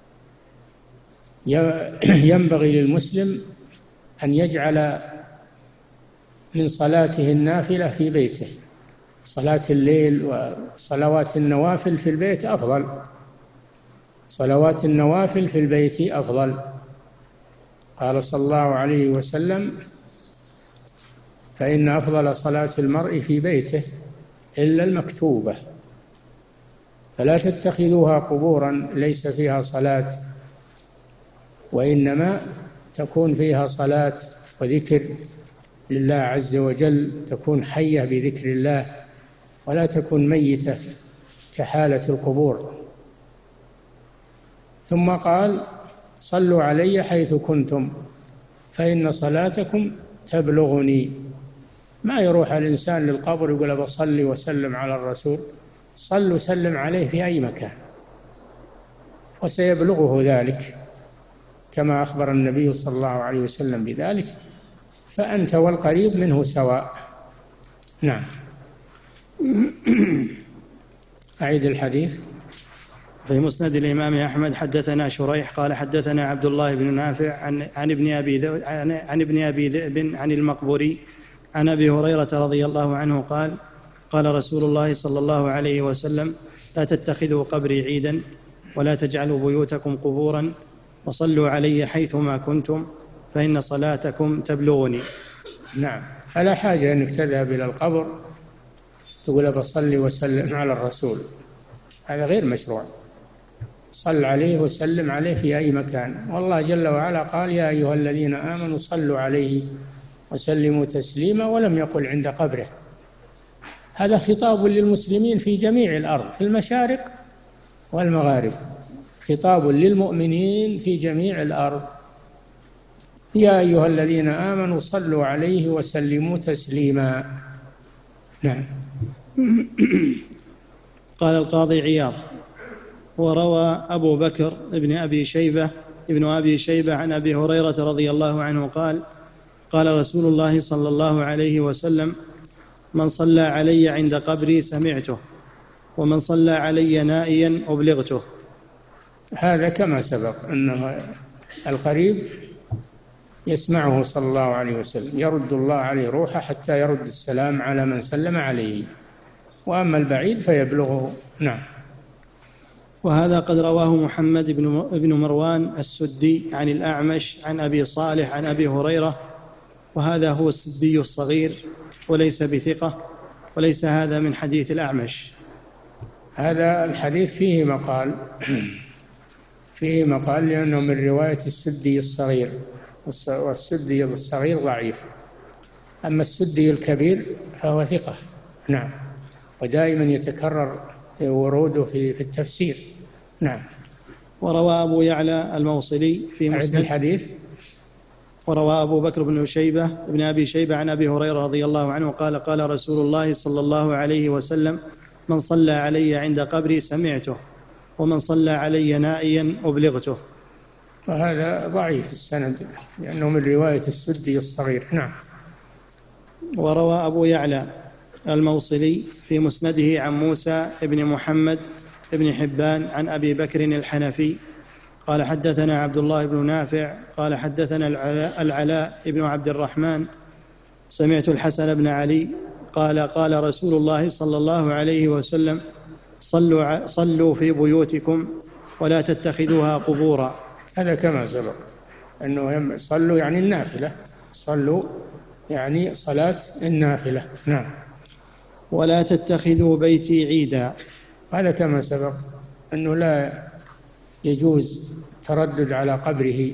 ينبغي للمسلم أن يجعل من صلاته النافلة في بيته، صلاة الليل وصلوات النوافل في البيت أفضل، صلوات النوافل في البيت أفضل. قال صلى الله عليه وسلم: فإن أفضل صلاة المرء في بيته إلا المكتوبة، فلا تتخذوها قبورا ليس فيها صلاة، وإنما تكون فيها صلاة وذكر لله عز وجل، تكون حية بذكر الله ولا تكون ميتة كحالة القبور. ثم قال: صلوا علي حيث كنتم فإن صلاتكم تبلغني. ما يروح الإنسان للقبر يقول بصلي وسلم على الرسول، صل وسلم عليه في أي مكان وسيبلغه ذلك. كما أخبر النبي صلى الله عليه وسلم بذلك، فأنت والقريب منه سواء. نعم. أعيد الحديث. في مسند الإمام أحمد حدثنا شريح قال حدثنا عبد الله بن نافع عن عن ابن أبي ذئب عن, عن ابن أبي ذئب عن المقبوري عن أبي هريرة رضي الله عنه قال قال رسول الله صلى الله عليه وسلم: لا تتخذوا قبري عيدا ولا تجعلوا بيوتكم قبورا وصلوا علي حيثما كنتم فإن صلاتكم تبلغني. نعم، فلا حاجة أنك تذهب إلى القبر تقول بصلي وسلم على الرسول، هذا غير مشروع. صل عليه وسلم عليه في أي مكان، والله جل وعلا قال: يا أيها الذين آمنوا صلوا عليه وسلموا تسليما، ولم يقل عند قبره. هذا خطاب للمسلمين في جميع الأرض، في المشارق والمغارب، خطاب للمؤمنين في جميع الأرض. يا أيها الذين آمنوا صلوا عليه وسلموا تسليما. نعم. قال القاضي عياض: وروى أبو بكر ابن أبي شيبة ابن أبي شيبة عن أبي هريرة رضي الله عنه قال قال رسول الله صلى الله عليه وسلم: من صلى علي عند قبري سمعته، ومن صلى علي نائيا أبلغته. هذا كما سبق أنه القريب يسمعه صلى الله عليه وسلم، يرد الله عليه روحه حتى يرد السلام على من سلم عليه، وأما البعيد فيبلغه. نعم. وهذا قد رواه محمد بن مروان السدي عن الأعمش عن أبي صالح عن أبي هريرة، وهذا هو السدي الصغير وليس بثقة، وليس هذا من حديث الأعمش. هذا الحديث فيه مقال فيه مقال لأنه من رواية السدي الصغير، والسدي الصغير ضعيف، أما السدي الكبير فهو ثقة. نعم، ودائما يتكرر وروده في في التفسير. نعم. وروى أبو يعلى الموصلي في مسند الحديث. وروى أبو بكر بن شيبة بن أبي شيبة عن أبي هريرة رضي الله عنه قال قال رسول الله صلى الله عليه وسلم: من صلى علي عند قبري سمعته، ومن صلى علي نائيا أبلغته. وهذا ضعيف السند لأنه من رواية السدي الصغير. نعم. وروى أبو يعلى الموصلي في مسنده عن موسى بن محمد بن حبان عن أبي بكر الحنفي قال حدثنا عبد الله بن نافع قال حدثنا العلاء بن عبد الرحمن سمعت الحسن بن علي قال قال رسول الله صلى الله عليه وسلم: صلوا, صلوا في بيوتكم ولا تتخذوها قبورا. هذا كما سبق أنه صلوا يعني النافلة، صلوا يعني صلاة النافلة. نعم. ولا تتخذوا بيتي عيدا. هذا كما سبق أنه لا يجوز تردد على قبره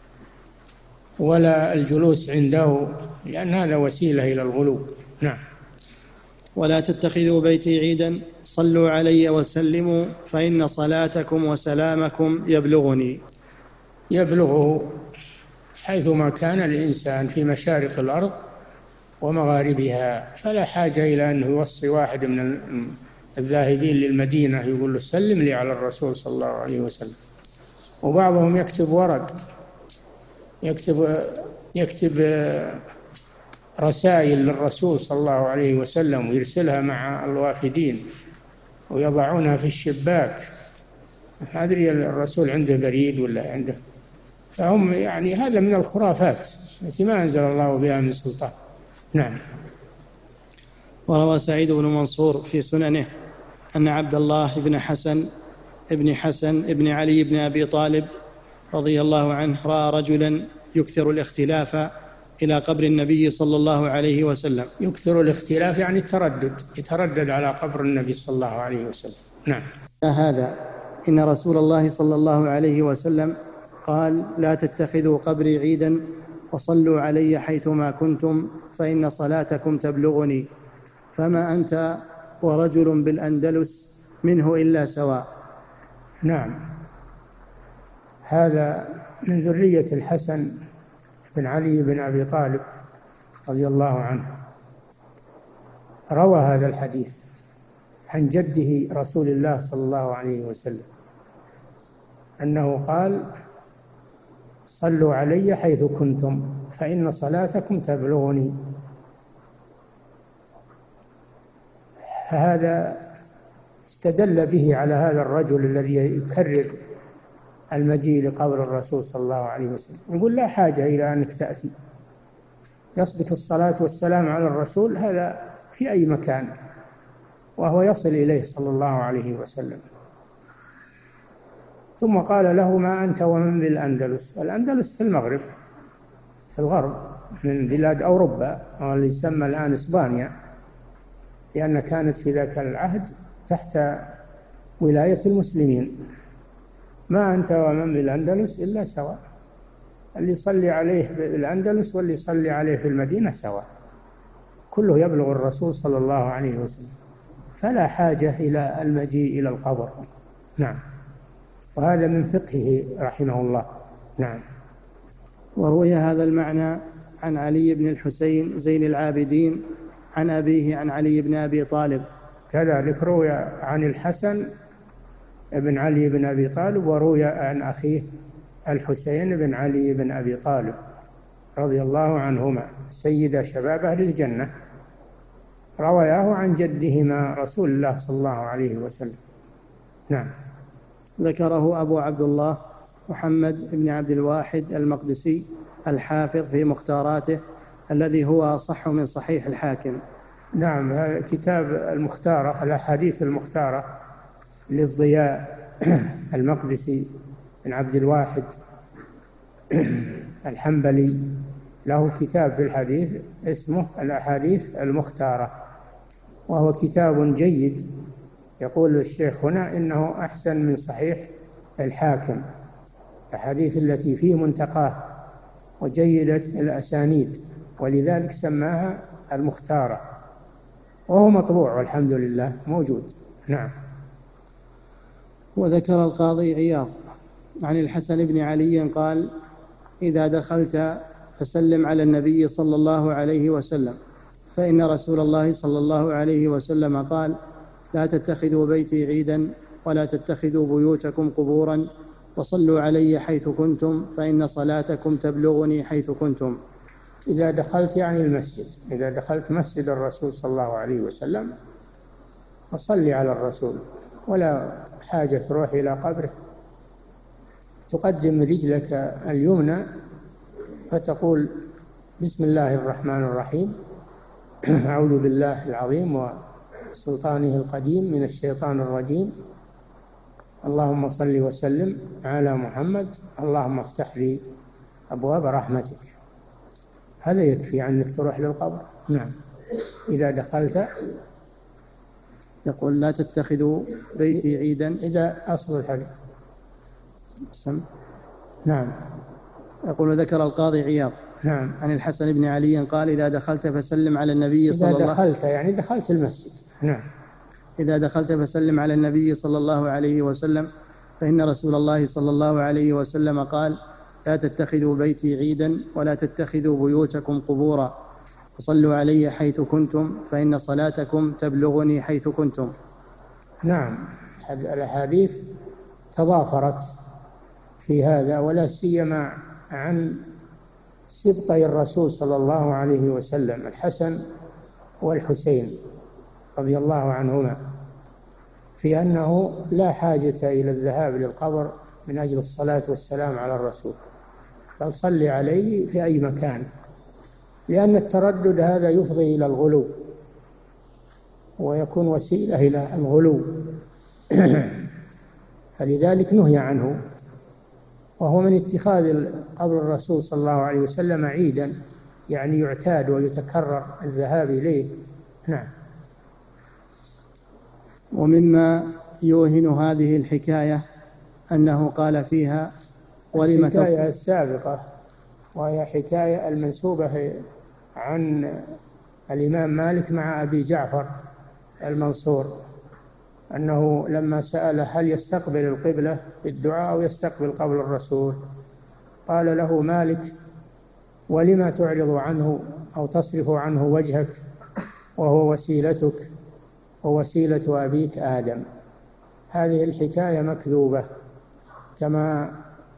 ولا الجلوس عنده، لأن هذا وسيلة إلى الغلو. نعم. ولا تتخذوا بيتي عيدا، صلوا علي وسلموا فإن صلاتكم وسلامكم يبلغني. يبلغه حيثما كان الإنسان في مشارق الأرض ومغاربها، فلا حاجة إلى أنه يوصي واحد من الذاهبين للمدينة يقول له: سلم لي على الرسول صلى الله عليه وسلم. وبعضهم يكتب ورق، يكتب يكتب رسائل للرسول صلى الله عليه وسلم ويرسلها مع الوافدين ويضعونها في الشباك. ما أدري الرسول عنده بريد ولا عنده، فهم يعني هذا من الخرافات التي ما أنزل الله بها من سلطان. نعم. وروى سعيد بن منصور في سننه أن عبد الله بن حسن ابن حسن ابن علي بن أبي طالب رضي الله عنه رأى رجلا يكثر الاختلاف إلى قبر النبي صلى الله عليه وسلم. يكثر الاختلاف يعني التردد، يتردد على قبر النبي صلى الله عليه وسلم. نعم. هذا إن رسول الله صلى الله عليه وسلم قال: لا تتخذوا قبري عيدا وصلوا علي حيثما كنتم فإن صلاتكم تبلغني، فما أنت ورجل بالأندلس منه إلا سواء. نعم. هذا من ذرية الحسن بن علي بن أبي طالب رضي الله عنه، روى هذا الحديث عن جده رسول الله صلى الله عليه وسلم أنه قال: صلوا علي حيث كنتم فإن صلاتكم تبلغني. هذا استدل به على هذا الرجل الذي يكرر المجيء لقبر الرسول صلى الله عليه وسلم، يقول لا حاجة إلى أنك تأتي، يصدق الصلاة والسلام على الرسول هذا في أي مكان وهو يصل إليه صلى الله عليه وسلم. ثم قال له ما أنت ومن بالأندلس. الأندلس في المغرب في الغرب من بلاد أوروبا، واللي يسمى الآن إسبانيا، لأن كانت في ذاك العهد تحت ولاية المسلمين. ما أنت ومن بالأندلس إلا سواء، اللي يصلي عليه بالأندلس واللي يصلي عليه في المدينة سواء، كله يبلغ الرسول صلى الله عليه وسلم، فلا حاجة إلى المجيء إلى القبر. نعم، وهذا من فقهه رحمه الله. نعم. وروي هذا المعنى عن علي بن الحسين زين العابدين عن أبيه عن علي بن أبي طالب. كذلك روي عن الحسن بن علي بن أبي طالب، وروي عن أخيه الحسين بن علي بن أبي طالب رضي الله عنهما سيد شباب أهل الجنة، روياه عن جدهما رسول الله صلى الله عليه وسلم. نعم. ذكره أبو عبد الله محمد بن عبد الواحد المقدسي الحافظ في مختاراته الذي هو أصح من صحيح الحاكم. نعم، هذا كتاب المختارة، الأحاديث المختارة للضياء المقدسي بن عبد الواحد الحنبلي، له كتاب في الحديث اسمه الأحاديث المختارة، وهو كتاب جيد. يقول الشيخ هنا إنه أحسن من صحيح الحاكم، الأحاديث التي فيه منتقاه وجيدة الأسانيد، ولذلك سماها المختارة، وهو مطبوع والحمد لله موجود. نعم. وذكر القاضي عياض عن الحسن بن علي قال إذا دخلت فسلم على النبي صلى الله عليه وسلم، فإن رسول الله صلى الله عليه وسلم قال لا تتخذوا بيتي عيدا ولا تتخذوا بيوتكم قبورا وصلوا علي حيث كنتم فإن صلاتكم تبلغني حيث كنتم. إذا دخلت يعني المسجد، إذا دخلت مسجد الرسول صلى الله عليه وسلم فصلي على الرسول، ولا حاجة تروح إلى قبره، تقدم رجلك اليمنى فتقول بسم الله الرحمن الرحيم، أعوذ بالله العظيم وسلطانه القديم من الشيطان الرجيم، اللهم صل وسلم على محمد، اللهم افتح لي أبواب رحمتك. هذا يكفي عنك تروح للقبر. نعم. إذا دخلت يقول لا تتخذوا بيتي عيدا. إذا أصل الحديث سم. نعم. يقول ذكر القاضي عياض نعم عن الحسن بن علي قال إذا دخلت فسلم على النبي صلى الله إذا دخلت يعني دخلت المسجد. نعم. إذا دخلت فسلم على النبي صلى الله عليه وسلم، فإن رسول الله صلى الله عليه وسلم قال لا تتخذوا بيتي عيدا ولا تتخذوا بيوتكم قبورا وصلوا علي حيث كنتم فإن صلاتكم تبلغني حيث كنتم. نعم، الأحاديث تضافرت في هذا، ولا سيما عن سبطي الرسول صلى الله عليه وسلم الحسن والحسين رضي الله عنهما، في أنه لا حاجة إلى الذهاب للقبر من أجل الصلاة والسلام على الرسول، فصلي عليه في أي مكان، لأن التردد هذا يفضي إلى الغلو ويكون وسيلة إلى الغلو فلذلك نهي عنه، وهو من اتخاذ قبر الرسول صلى الله عليه وسلم عيدا، يعني يعتاد ويتكرر الذهاب إليه. نعم. ومما يوهن هذه الحكاية أنه قال فيها ولم الحكاية السابقة، وهي حكاية المنسوبة عن الإمام مالك مع أبي جعفر المنصور، أنه لما سأل هل يستقبل القبلة بالدعاء أو يستقبل قبر الرسول، قال له مالك ولما تعرض عنه أو تصرف عنه وجهك وهو وسيلتك ووسيلة أبيك آدم. هذه الحكاية مكذوبة كما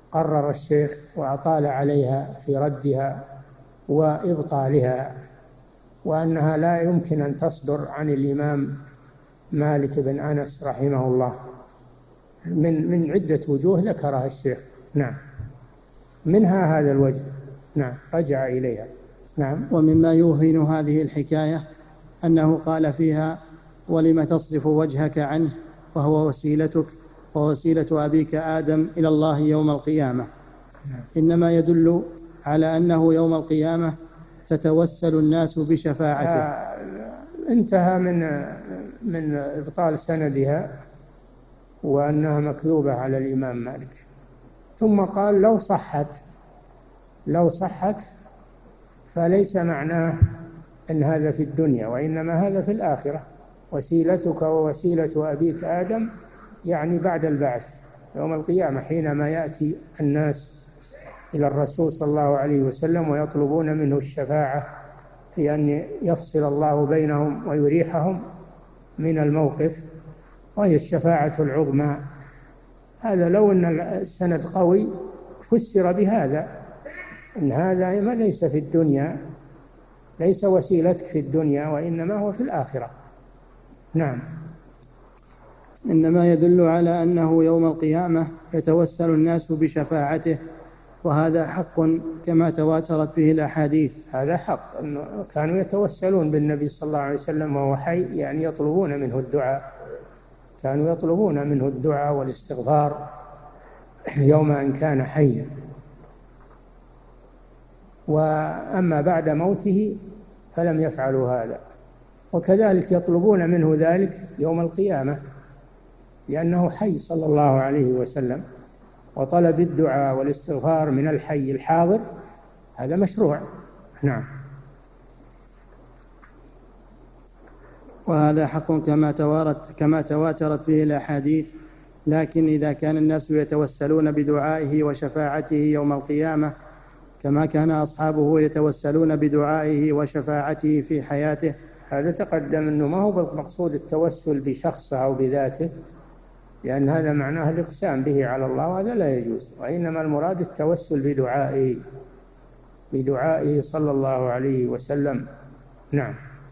قرر الشيخ وأطال عليها في ردها وإبطالها، وأنها لا يمكن أن تصدر عن الإمام مالك بن أنس رحمه الله من من عدة وجوه ذكرها الشيخ. نعم، منها هذا الوجه. نعم، رجع إليها. نعم. ومما يوهن هذه الحكاية أنه قال فيها: ولم تصرف وجهك عنه وهو وسيلتك ووسيلة أبيك آدم إلى الله يوم القيامة. نعم. إنما يدل على أنه يوم القيامة تتوسل الناس بشفاعته. آه انتهى من من إبطال سندها وأنها مكذوبة على الإمام مالك، ثم قال: لو صحت لو صحت فليس معناه أن هذا في الدنيا، وإنما هذا في الآخرة. وسيلتك ووسيلة أبيك آدم يعني بعد البعث يوم القيامة، حينما يأتي الناس إلى الرسول صلى الله عليه وسلم ويطلبون منه الشفاعة في أن يفصل الله بينهم ويريحهم من الموقف، وهي الشفاعة العظمى. هذا لو أن السند قوي فسر بهذا، إن هذا ما ليس في الدنيا، ليس وسيلتك في الدنيا، وإنما هو في الآخرة. نعم. إنما يدل على أنه يوم القيامة يتوسل الناس بشفاعته، وهذا حق كما تواترت به الأحاديث. هذا حق، أنه كانوا يتوسلون بالنبي صلى الله عليه وسلم وهو حي، يعني يطلبون منه الدعاء، كانوا يطلبون منه الدعاء والاستغفار يوم أن كان حيا. وأما بعد موته فلم يفعلوا هذا، وكذلك يطلبون منه ذلك يوم القيامة لأنه حي صلى الله عليه وسلم، وطلب الدعاء والاستغفار من الحي الحاضر هذا مشروع. نعم. وهذا حق كما توارت كما تواترت به الأحاديث. لكن إذا كان الناس يتوسلون بدعائه وشفاعته يوم القيامة كما كان أصحابه يتوسلون بدعائه وشفاعته في حياته، هذا تقدم أنه ما هو بالمقصود التوسل بشخصه أو بذاته، لأن هذا معناه الإقسام به على الله، وهذا لا يجوز، وإنما المراد التوسل بدعائه بدعائه صلى الله عليه وسلم. نعم.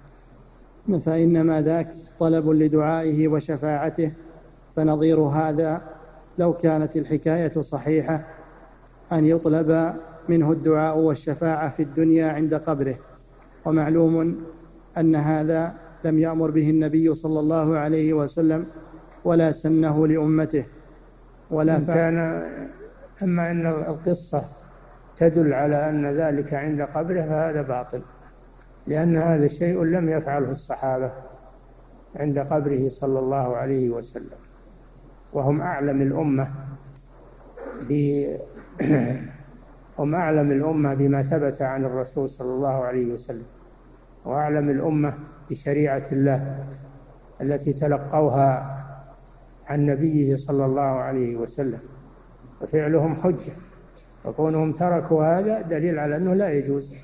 فإنما ذاك طلب لدعائه وشفاعته، فنظير هذا لو كانت الحكاية صحيحة أن يطلب منه الدعاء والشفاعة في الدنيا عند قبره، ومعلوم أن هذا لم يأمر به النبي صلى الله عليه وسلم ولا سنه لأمته ولا كان. أما أن القصة تدل على أن ذلك عند قبره فهذا باطل، لأن هذا شيء لم يفعله الصحابة عند قبره صلى الله عليه وسلم، وهم أعلم الأمة ب هم أعلم الأمة بما ثبت عن الرسول صلى الله عليه وسلم، وأعلم الأمة بشريعة الله التي تلقوها عن نبيه صلى الله عليه وسلم، وفعلهم حجة، وكونهم تركوا هذا دليل على أنه لا يجوز.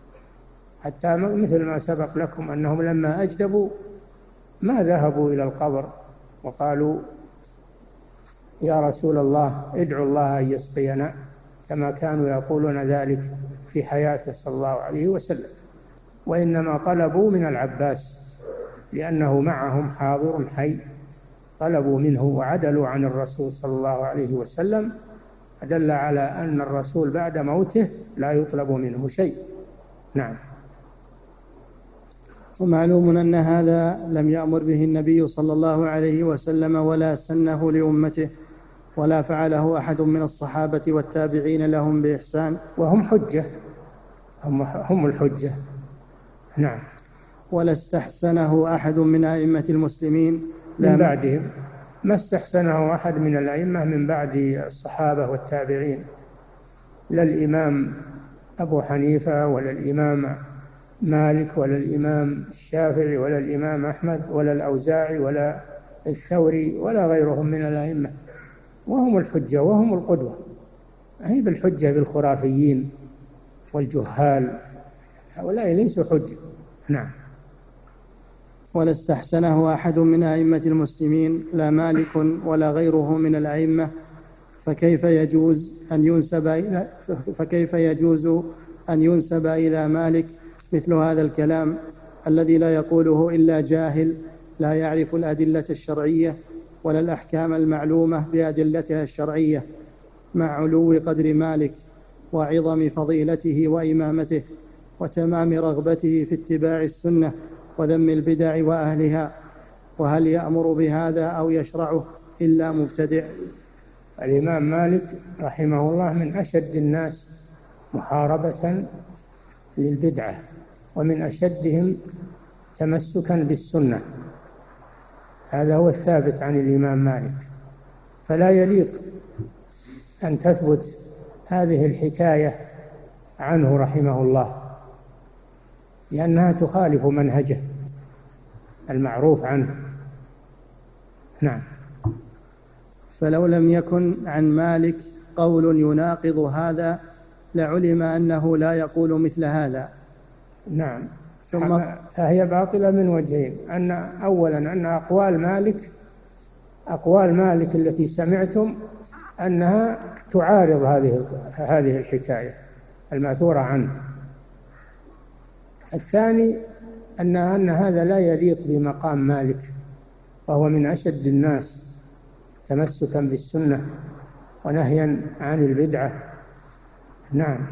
حتى مثل ما سبق لكم أنهم لما أجدبوا ما ذهبوا إلى القبر وقالوا: يا رسول الله ادعوا الله أن يسقينا، كما كانوا يقولون ذلك في حياته صلى الله عليه وسلم، وإنما طلبوا من العباس لأنه معهم حاضر حي، طلبوا منه وعدلوا عن الرسول صلى الله عليه وسلم، دل على أن الرسول بعد موته لا يطلب منه شيء. نعم. ومعلوم أن هذا لم يأمر به النبي صلى الله عليه وسلم ولا سنه لأمته ولا فعله أحد من الصحابة والتابعين لهم بإحسان، وهم حجة، هم, هم الحجة. نعم. ولا استحسنه أحد من أئمة المسلمين من بعدهم، ما استحسنه أحد من الأئمة من بعد الصحابة والتابعين، لا الإمام أبو حنيفة ولا الإمام مالك ولا الإمام الشافعي ولا الإمام أحمد ولا الأوزاعي ولا الثوري ولا غيرهم من الأئمة، وهم الحجة وهم القدوة. هي بالحجة بالخرافيين والجهال، هؤلاء ليسوا حجة. نعم. ولا استحسنه أحد من أئمة المسلمين، لا مالك ولا غيره من الأئمة، فكيف يجوز أن ينسب إلى فكيف يجوز أن ينسب إلى مالك مثل هذا الكلام الذي لا يقوله إلا جاهل لا يعرف الأدلة الشرعية ولا الأحكام المعلومة بأدلتها الشرعية، مع علو قدر مالك وعظم فضيلته وإمامته وتمام رغبته في اتباع السنة وذم البدع وأهلها؟ وهل يأمر بهذا أو يشرعه إلا مبتدع؟ الإمام مالك رحمه الله من أشد الناس محاربة للبدعة ومن أشدهم تمسكا بالسنة، هذا هو الثابت عن الإمام مالك. فلا يليق أن تثبت هذه الحكاية عنه رحمه الله، لأنها تخالف منهجه المعروف عنه. نعم. فلو لم يكن عن مالك قول يناقض هذا لعلم أنه لا يقول مثل هذا. نعم. ثم فهي باطلة من وجهين: أن أولا أن أقوال مالك أقوال مالك التي سمعتم أنها تعارض هذه هذه الحكاية المأثورة عنه. الثاني أن أن هذا لا يليق بمقام مالك، وهو من أشد الناس تمسكا بالسنة ونهيا عن البدعة. نعم.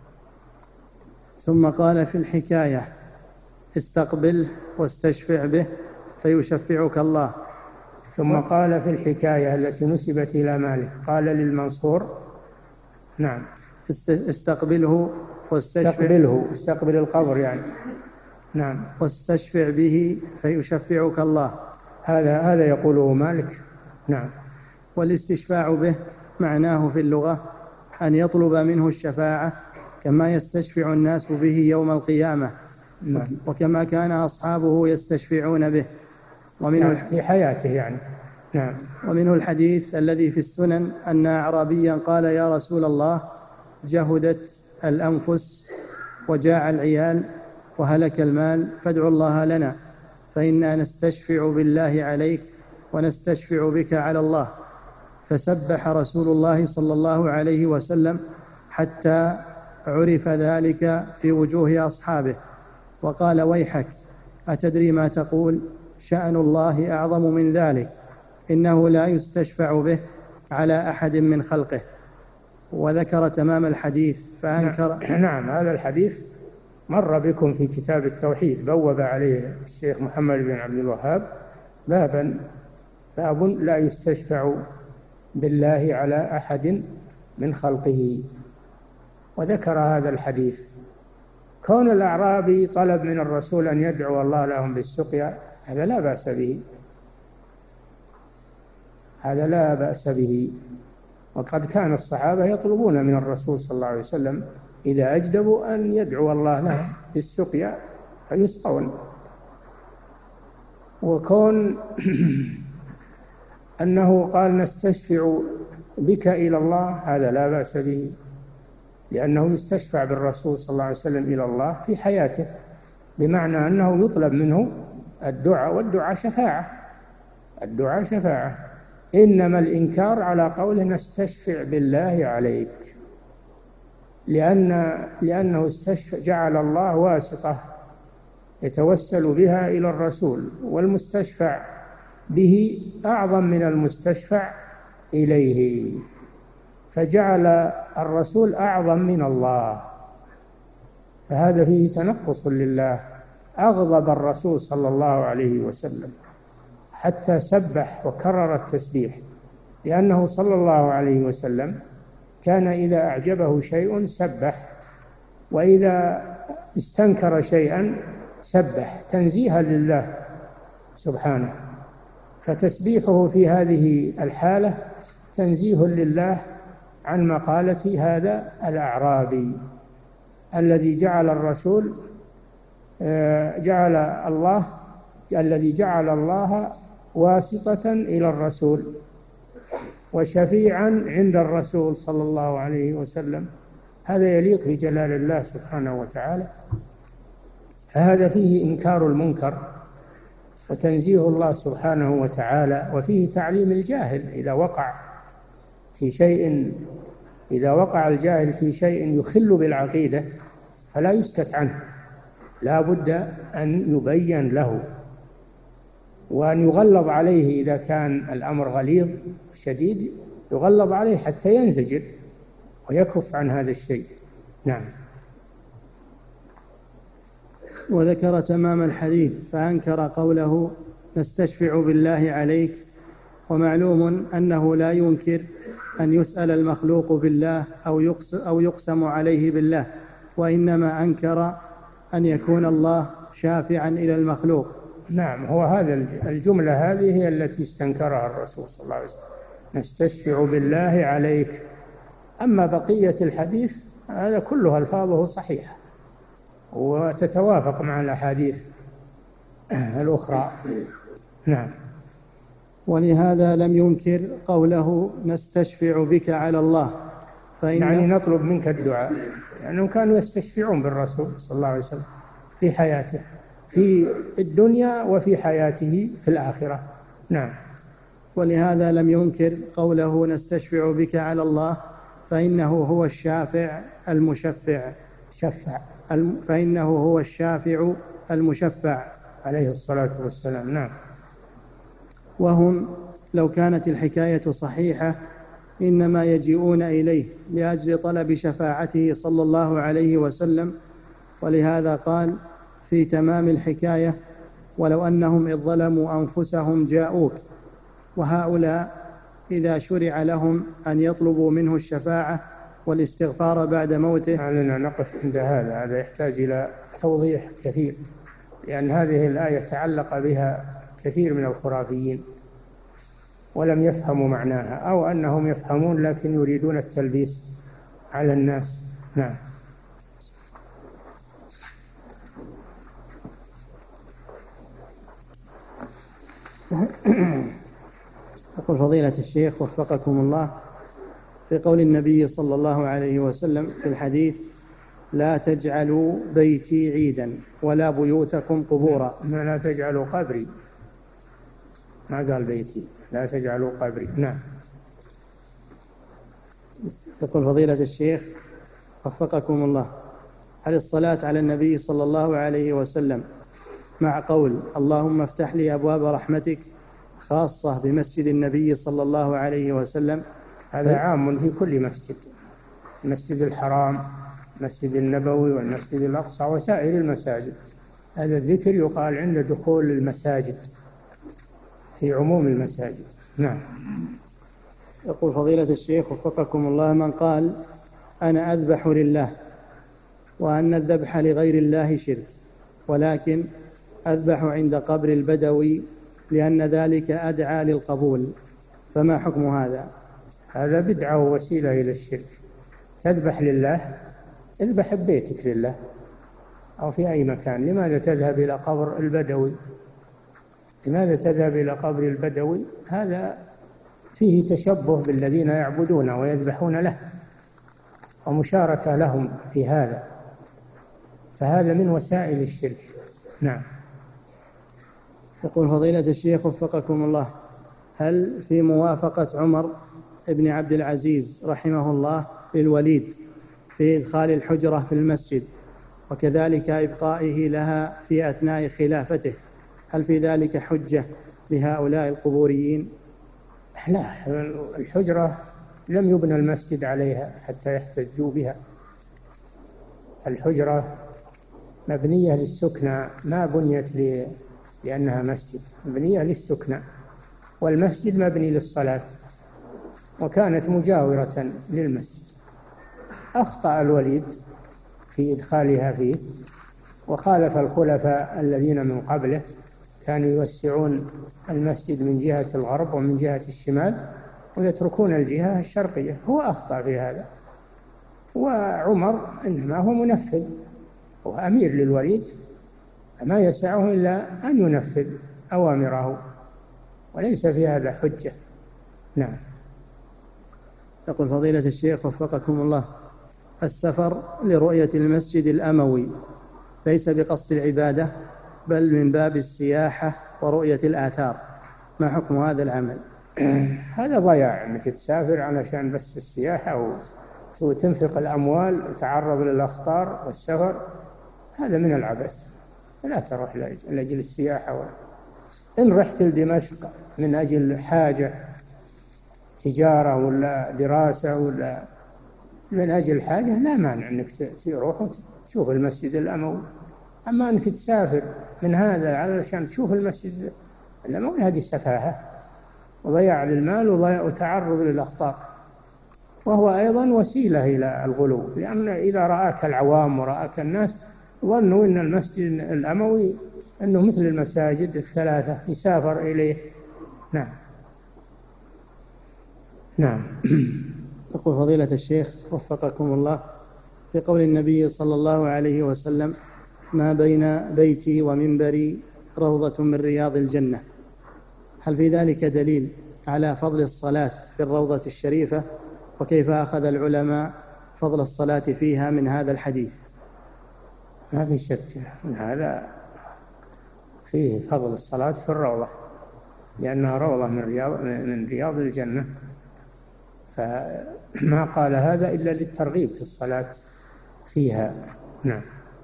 ثم قال في الحكاية: استقبله واستشفع به فيشفعك الله. ثم قال في الحكاية التي نسبت إلى مالك قال للمنصور: نعم، استقبله واستشفع استقبله استقبل القبر يعني. نعم. واستشفع به فيشفعك الله، هذا هذا يقوله مالك. نعم. والاستشفاع به معناه في اللغة أن يطلب منه الشفاعة كما يستشفع الناس به يوم القيامة. نعم. وكما كان أصحابه يستشفعون به. ومنه نعم. في حياته يعني. نعم. ومنه الحديث الذي في السنن أن أعرابيا قال: يا رسول الله، جهدت الأنفس وجاع العيال وهلك المال، فادعوا الله لنا فإنا نستشفع بالله عليك ونستشفع بك على الله. فسبح رسول الله صلى الله عليه وسلم حتى عرف ذلك في وجوه أصحابه، وقال: ويحك، أتدري ما تقول؟ شأن الله أعظم من ذلك، إنه لا يستشفع به على أحد من خلقه. وذكر تمام الحديث فأنكر. نعم. هذا الحديث مر بكم في كتاب التوحيد، بوب عليه الشيخ محمد بن عبد الوهاب بابا باب لا يستشفع بالله على أحد من خلقه، وذكر هذا الحديث. كون الأعرابي طلب من الرسول أن يدعو الله لهم بالسقيا هذا لا بأس به، هذا لا بأس به. وقد كان الصحابة يطلبون من الرسول صلى الله عليه وسلم إذا أجدبوا أن يدعو الله لهم بالسقيا فيسقون. وكون أنه قال: نستشفع بك إلى الله، هذا لا بأس به، لأنه يستشفع بالرسول صلى الله عليه وسلم إلى الله في حياته، بمعنى أنه يطلب منه الدعاء، والدعاء شفاعة، الدعاء شفاعة. إنما الإنكار على قوله نستشفع بالله عليك، لأن لأنه استشفع جعل الله واسطة يتوسل بها إلى الرسول، والمستشفع به أعظم من المستشفع إليه، فجعل الرسول أعظم من الله، فهذا فيه تنقص لله. أغضب الرسول صلى الله عليه وسلم حتى سبح وكرر التسبيح، لأنه صلى الله عليه وسلم كان إذا أعجبه شيء سبح، وإذا استنكر شيئا سبح تنزيها لله سبحانه. فتسبيحه في هذه الحالة تنزيه لله عن مقالة هذا الأعرابي الذي جعل الرسول جعل الله الذي جعل الله واسطة إلى الرسول وشفيعا عند الرسول صلى الله عليه وسلم. هذا يليق بجلال الله سبحانه وتعالى، فهذا فيه إنكار المنكر وتنزيه الله سبحانه وتعالى، وفيه تعليم الجاهل إذا وقع في شيء، إذا وقع الجاهل في شيء يخل بالعقيدة فلا يسكت عنه، لا بد أن يبين له وأن يغلظ عليه. إذا كان الأمر غليظ شديد يغلظ عليه حتى ينزجر ويكف عن هذا الشيء. نعم. وذكر تمام الحديث فأنكر قوله نستشفع بالله عليك. ومعلوم أنه لا ينكر أن يسأل المخلوق بالله أو يقسم عليه بالله، وإنما أنكر أن يكون الله شافعا إلى المخلوق. نعم، هو هذا الجملة هذه هي التي استنكرها الرسول صلى الله عليه وسلم، نستشفع بالله عليك. أما بقية الحديث هذا كله ألفاظه صحيحة وتتوافق مع الأحاديث الأخرى. نعم. ولهذا لم ينكر قوله نستشفع بك على الله، فإن يعني نطلب منك الدعاء، لأنهم يعني كانوا يستشفعون بالرسول صلى الله عليه وسلم في حياته في الدنيا وفي حياته في الآخرة. نعم. ولهذا لم ينكر قوله نستشفع بك على الله، فإنه هو الشافع المشفع شفع فإنه هو الشافع المشفع عليه الصلاة والسلام. نعم. وهم لو كانت الحكاية صحيحة إنما يجيئون إليه لأجل طلب شفاعته صلى الله عليه وسلم، ولهذا قال في تمام الحكاية ولو أنهم إذ ظلموا أنفسهم جاءوك. وهؤلاء إذا شرع لهم أن يطلبوا منه الشفاعة والاستغفار بعد موته. علينا نقف عند هذا، هذا يحتاج إلى توضيح كثير، لأن هذه الآية تعلق بها كثير من الخرافيين ولم يفهموا معناها، أو أنهم يفهمون لكن يريدون التلبيس على الناس. نعم. يقول فضيلة الشيخ وفقكم الله، في قول النبي صلى الله عليه وسلم في الحديث لا تجعلوا بيتي عيدا ولا بيوتكم قبورا. لا تجعلوا قبري، ما قال بيتي، لا تجعلوا قبري. نعم. يقول فضيلة الشيخ وفقكم الله، هل الصلاة على النبي صلى الله عليه وسلم مع قول اللهم افتح لي أبواب رحمتك خاصة بمسجد النبي صلى الله عليه وسلم؟ هذا عام في كل مسجد، المسجد الحرام، المسجد النبوي والمسجد الأقصى وسائر المساجد. هذا الذكر يقال عند دخول المساجد في عموم المساجد. نعم. يقول فضيلة الشيخ وفقكم الله، من قال أنا أذبح لله وأن الذبح لغير الله شرك، ولكن أذبح عند قبر البدوي لأن ذلك أدعى للقبول، فما حكم هذا؟ هذا بدعة ووسيلة إلى الشرك. تذبح لله، اذبح ببيتك لله أو في أي مكان. لماذا تذهب إلى قبر البدوي؟ لماذا تذهب إلى قبر البدوي؟ هذا فيه تشبه بالذين يعبدون ويذبحون له ومشاركة لهم في هذا، فهذا من وسائل الشرك. نعم. يقول فضيلة الشيخ وفقكم الله، هل في موافقة عمر ابن عبد العزيز رحمه الله للوليد في إدخال الحجرة في المسجد وكذلك إبقائه لها في أثناء خلافته، هل في ذلك حجة لهؤلاء القبوريين؟ لا، الحجرة لم يبنى المسجد عليها حتى يحتجوا بها. الحجرة مبنية للسكنى، ما بنيت لأنها مسجد، مبنية للسكنى، والمسجد مبني للصلاة، وكانت مجاورة للمسجد. أخطأ الوليد في إدخالها فيه وخالف الخلفاء الذين من قبله، كانوا يوسعون المسجد من جهة الغرب ومن جهة الشمال ويتركون الجهة الشرقية. هو أخطأ في هذا، وعمر إنما هو منفذ، هو أمير للوليد، ما يسعه إلا أن ينفذ أوامره، وليس في هذا حجة. نعم. يقول فضيلة الشيخ وفقكم الله، السفر لرؤية المسجد الأموي ليس بقصد العبادة بل من باب السياحة ورؤية الآثار، ما حكم هذا العمل؟ هذا ضياع أنك تسافر علشان بس السياحة وتنفق الأموال وتعرض للأخطار والسفر، هذا من العبث. لا تروح لأجل السياحة. إن رحت لدمشق من أجل حاجة تجارة ولا دراسة ولا من أجل حاجة لا مانع أنك تروح وتشوف المسجد الأموي. أما أنك تسافر من هذا علشان تشوف المسجد الأموي هذه سفاهة وضياع للمال وتعرض للأخطار، وهو أيضا وسيلة إلى الغلو، لأن إذا رآك العوام ورآك الناس ظنوا أن المسجد الأموي أنه مثل المساجد الثلاثة يسافر إليه. نعم نعم. يقول فضيلة الشيخ وفقكم الله، في قول النبي صلى الله عليه وسلم: ما بين بيتي ومنبري روضة من رياض الجنة، هل في ذلك دليل على فضل الصلاة في الروضة الشريفة؟ وكيف أخذ العلماء فضل الصلاة فيها من هذا الحديث؟ ما في شك من هذا، فيه فضل الصلاة في الروضة، لأنها روضة من رياض من رياض الجنة، فما قال هذا إلا للترغيب في الصلاة فيها. نعم.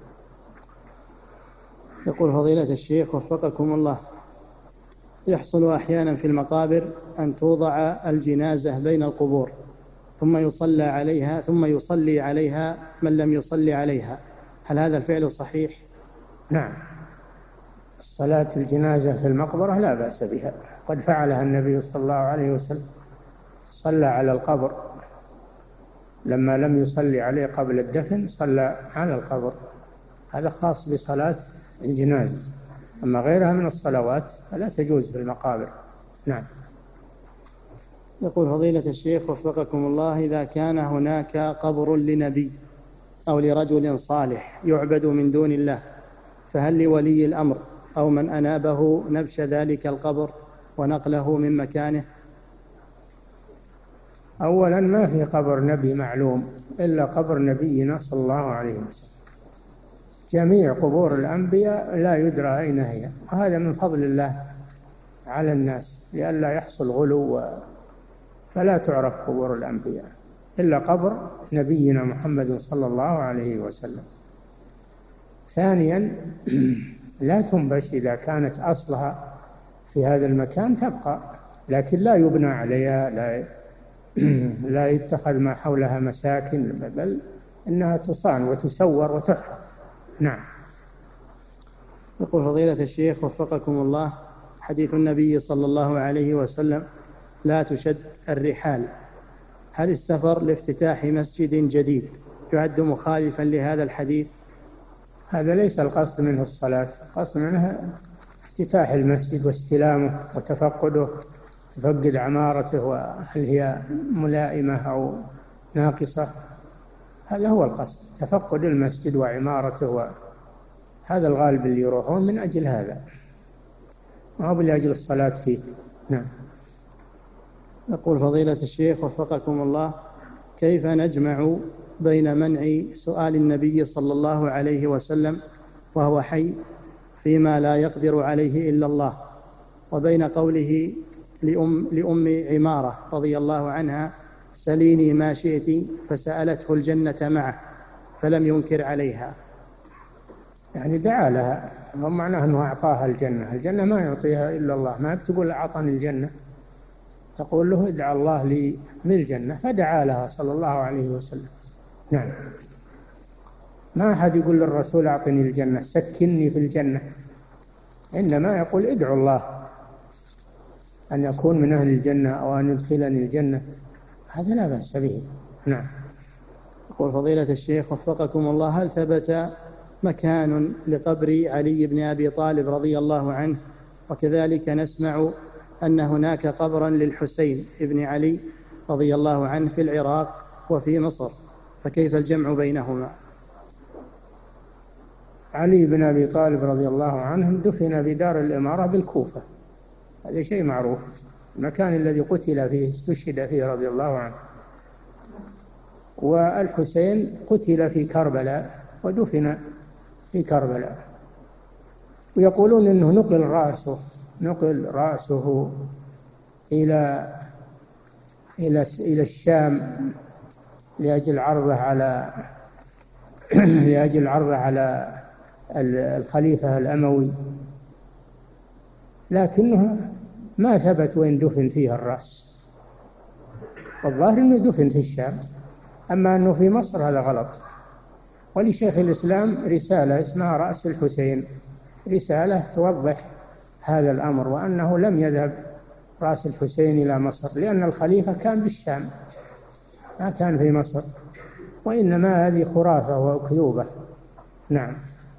يقول فضيلة الشيخ وفقكم الله، يحصل أحيانا في المقابر أن توضع الجنازة بين القبور ثم يصلى عليها ثم يصلي عليها من لم يصلي عليها، هل هذا الفعل صحيح؟ نعم، الصلاة الجنازة في المقبرة لا بأس بها، قد فعلها النبي صلى الله عليه وسلم، صلى على القبر لما لم يصلي عليه قبل الدفن، صلى على القبر، هذا خاص بصلاة الجنازة، أما غيرها من الصلوات فلا تجوز في المقابر. نعم. يقول فضيلة الشيخ وفقكم الله، إذا كان هناك قبر لنبي أو لرجل صالح يعبد من دون الله، فهل لولي الأمر أو من أنابه نبش ذلك القبر ونقله من مكانه؟ أولا ما في قبر نبي معلوم إلا قبر نبينا صلى الله عليه وسلم، جميع قبور الأنبياء لا يدرى أين هي، وهذا من فضل الله على الناس لئلا يحصل غلو، فلا تعرف قبور الأنبياء إلا قبر نبينا محمد صلى الله عليه وسلم. ثانيا لا تنبش إذا كانت أصلها في هذا المكان تبقى، لكن لا يبنى عليها، لا لا يتخذ ما حولها مساكن، بل إنها تصان وتسور وتحفظ. نعم. يقول فضيلة الشيخ وفقكم الله، حديث النبي صلى الله عليه وسلم: لا تشد الرحال، هل السفر لافتتاح مسجد جديد يعد مخالفا لهذا الحديث؟ هذا ليس القصد منه الصلاة، القصد منها افتتاح المسجد واستلامه وتفقده، تفقد عمارته وهل هي ملائمة أو ناقصة، هذا هو القصد، تفقد المسجد وعمارته، وهذا الغالب اللي يروحون من أجل هذا، ما هو لأجل الصلاة فيه. نعم. يقول فضيلة الشيخ وفقكم الله، كيف نجمع بين منع سؤال النبي صلى الله عليه وسلم وهو حي فيما لا يقدر عليه إلا الله، وبين قوله لأم, لأم عمارة رضي الله عنها: سليني ما شئت، فسألته الجنة معه فلم ينكر عليها؟ يعني دعا لها، هم معناه أنه أعطاها الجنة، الجنة ما يعطيها إلا الله، ما تقول أعطاني الجنة، تقول له ادعى الله لي بالجنة، فدعا لها صلى الله عليه وسلم. نعم. ما أحد يقول للرسول أعطني الجنة، سكنني في الجنة، إنما يقول ادعو الله أن يكون من أهل الجنة أو أن يدخلني الجنة، هذا لا بأس به. نعم. يقول فضيلة الشيخ وفقكم الله، هل ثبت مكان لقبر علي بن أبي طالب رضي الله عنه؟ وكذلك نسمع أن هناك قبرا للحسين بن علي رضي الله عنه في العراق وفي مصر، فكيف الجمع بينهما؟ علي بن أبي طالب رضي الله عنه دفن بدار الإمارة بالكوفة، هذا شيء معروف، المكان الذي قتل فيه استشهد فيه رضي الله عنه. والحسين قتل في كربلاء ودفن في كربلاء، ويقولون أنه نقل رأسه نقل رأسه إلى إلى إلى الشام لأجل عرضه على لأجل عرضه على الخليفة الأموي، لكنه ما ثبت وين دفن فيها الرأس، والظاهر أنه دفن في الشام، أما أنه في مصر هذا غلط. ولشيخ الإسلام رسالة اسمها رأس الحسين، رسالة توضح هذا الأمر، وأنه لم يذهب رأس الحسين إلى مصر، لأن الخليفة كان بالشام ما كان في مصر، وإنما هذه خرافة وأكذوبة. نعم.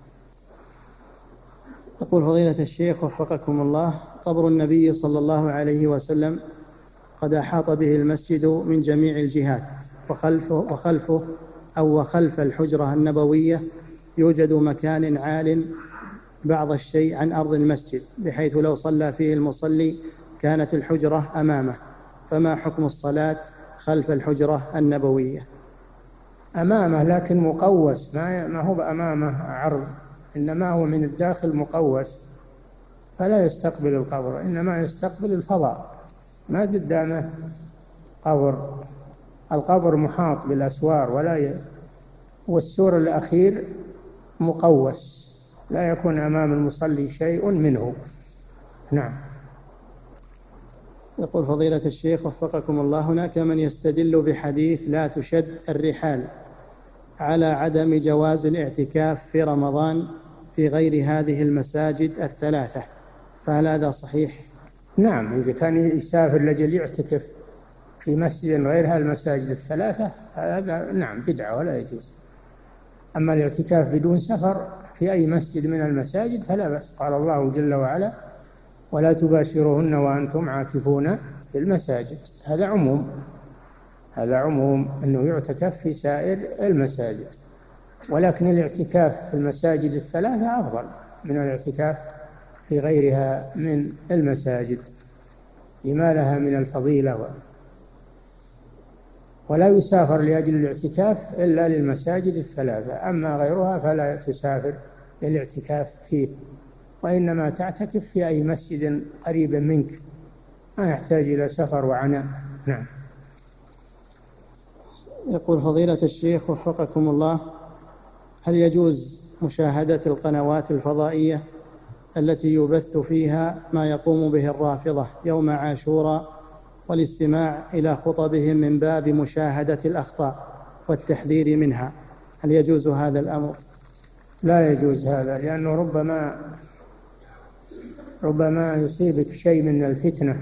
يقول فضيلة الشيخ وفقكم الله: قبر النبي صلى الله عليه وسلم قد أحاط به المسجد من جميع الجهات، وخلفه, وخلفه أو وخلف الحجرة النبوية يوجد مكان عال بعض الشيء عن أرض المسجد، بحيث لو صلى فيه المصلي كانت الحجرة أمامه، فما حكم الصلاة خلف الحجرة النبوية؟ أمامه لكن مقوس، ما هو أمامه عرض، إنما هو من الداخل مقوس، فلا يستقبل القبر، إنما يستقبل الفضاء، ما قدامه قبر. القبر محاط بالأسوار، ولا ي... والسور الأخير مقوس، لا يكون أمام المصلي شيء منه. نعم. يقول فضيلة الشيخ وفقكم الله: هناك من يستدل بحديث لا تشد الرحال على عدم جواز الاعتكاف في رمضان في غير هذه المساجد الثلاثة، فهل هذا صحيح؟ نعم، إذا كان يسافر لأجل يعتكف في مسجد غير هالمساجد الثلاثة هذا نعم بدعة ولا يجوز. أما الاعتكاف بدون سفر في أي مسجد من المساجد فلا بأس. قال الله جل وعلا: ولا تباشروهن وأنتم عاكفون في المساجد. هذا عموم، هذا عموم أنه يعتكف في سائر المساجد، ولكن الاعتكاف في المساجد الثلاثة أفضل من الاعتكاف في غيرها من المساجد لما لها من الفضيلة. ولا يسافر لأجل الاعتكاف إلا للمساجد الثلاثة، أما غيرها فلا تسافر للاعتكاف فيه، وإنما تعتكف في أي مسجد قريب منك، ما يحتاج إلى سفر وعناء. نعم. يقول فضيلة الشيخ وفقكم الله: هل يجوز مشاهدة القنوات الفضائية التي يبث فيها ما يقوم به الرافضة يوم عاشوراء والاستماع إلى خطبهم من باب مشاهدة الأخطاء والتحذير منها؟ هل يجوز هذا الأمر؟ لا يجوز هذا، لأنه ربما ربما يصيبك شيء من الفتنة،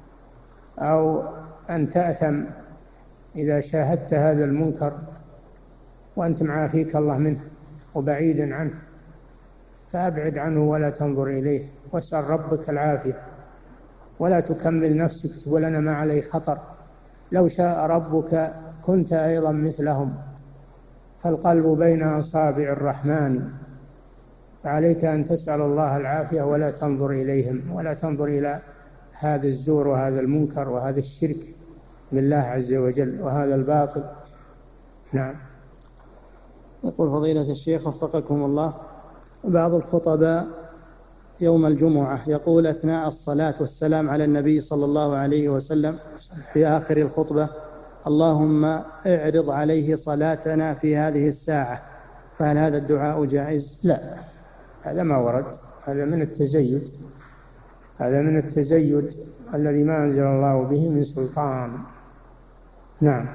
أو أن تأثم إذا شاهدت هذا المنكر وأنت معافيك الله منه وبعيد عنه، فأبعد عنه ولا تنظر إليه، واسأل ربك العافية، ولا تكمل نفسك تقول أنا ما علي خطر، لو شاء ربك كنت أيضا مثلهم، فالقلب بين أصابع الرحمن، فعليك أن تسأل الله العافية ولا تنظر إليهم، ولا تنظر إلى هذا الزور وهذا المنكر وهذا الشرك بالله عز وجل وهذا الباطل. نعم. يقول فضيلة الشيخ وفقكم الله: بعض الخطباء يوم الجمعة يقول أثناء الصلاة والسلام على النبي صلى الله عليه وسلم في آخر الخطبة: اللهم اعرض عليه صلاتنا في هذه الساعة، فهل هذا الدعاء جائز؟ لا، هذا ما ورد، هذا من التزيد، هذا من التزيد الذي ما أنزل الله به من سلطان. نعم.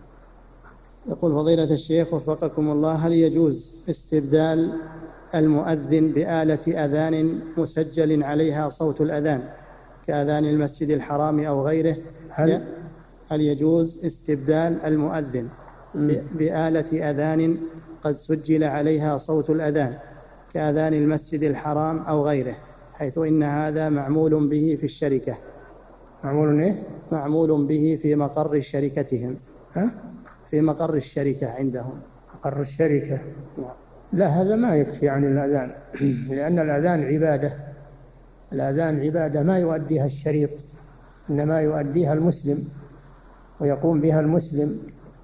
يقول فضيلة الشيخ وفقكم الله: هل يجوز استبدال المؤذن بآلة أذان مسجل عليها صوت الأذان كأذان المسجد الحرام أو غيره؟ هل, هل يجوز استبدال المؤذن بآلة أذان قد سجل عليها صوت الأذان كأذان المسجد الحرام أو غيره، حيث إن هذا معمول به في الشركة؟ معمول إيه؟ معمول به في مقر شركتهم. ها؟ في مقر الشركة عندهم. مقر الشركة؟ لا، هذا ما يكفي عن الأذان، لأن الأذان عبادة، الأذان عبادة ما يؤديها الشريط، إنما يؤديها المسلم ويقوم بها المسلم،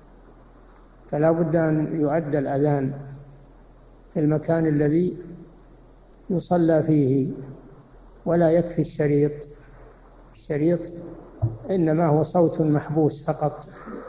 فلا بد أن يؤدى الأذان في المكان الذي يصلى فيه، ولا يكفي الشريط. الشريط إنما هو صوت محبوس فقط.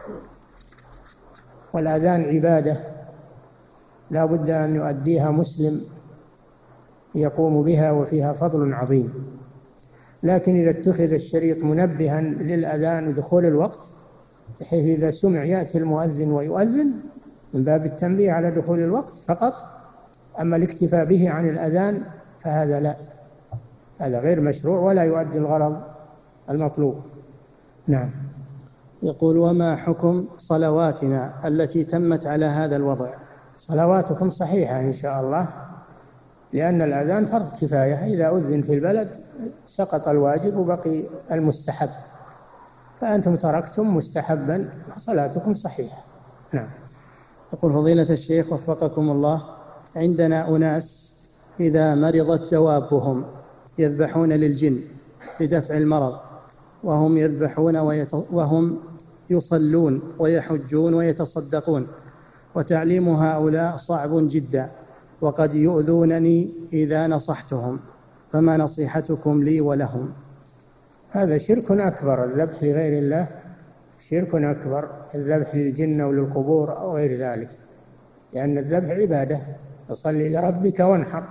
والأذان عبادة لا بد أن يؤديها مسلم يقوم بها، وفيها فضل عظيم. لكن إذا اتخذ الشريط منبها للأذان ودخول الوقت، بحيث إذا سمع يأتي المؤذن ويؤذن من باب التنبيه على دخول الوقت فقط، أما الاكتفاء به عن الأذان فهذا لا، هذا غير مشروع ولا يؤدي الغرض المطلوب. نعم. يقول: وما حكم صلواتنا التي تمت على هذا الوضع؟ صلواتكم صحيحة إن شاء الله، لأن الأذان فرض كفاية، إذا أذن في البلد سقط الواجب وبقي المستحب، فأنتم تركتم مستحبا، صلاتكم صحيحة. نعم. يقول: فضيلة الشيخ وفقكم الله، عندنا أناس إذا مرضت دوابهم يذبحون للجن لدفع المرض، وهم يذبحون ويت... وهم يصلون ويحجون ويتصدقون، وتعليم هؤلاء صعب جدا، وقد يؤذونني إذا نصحتهم، فما نصيحتكم لي ولهم؟ هذا شرك أكبر، الذبح لغير الله شرك أكبر، الذبح للجن وللقبور أو غير ذلك، لأن الذبح عبادة، فصل لربك وانحر.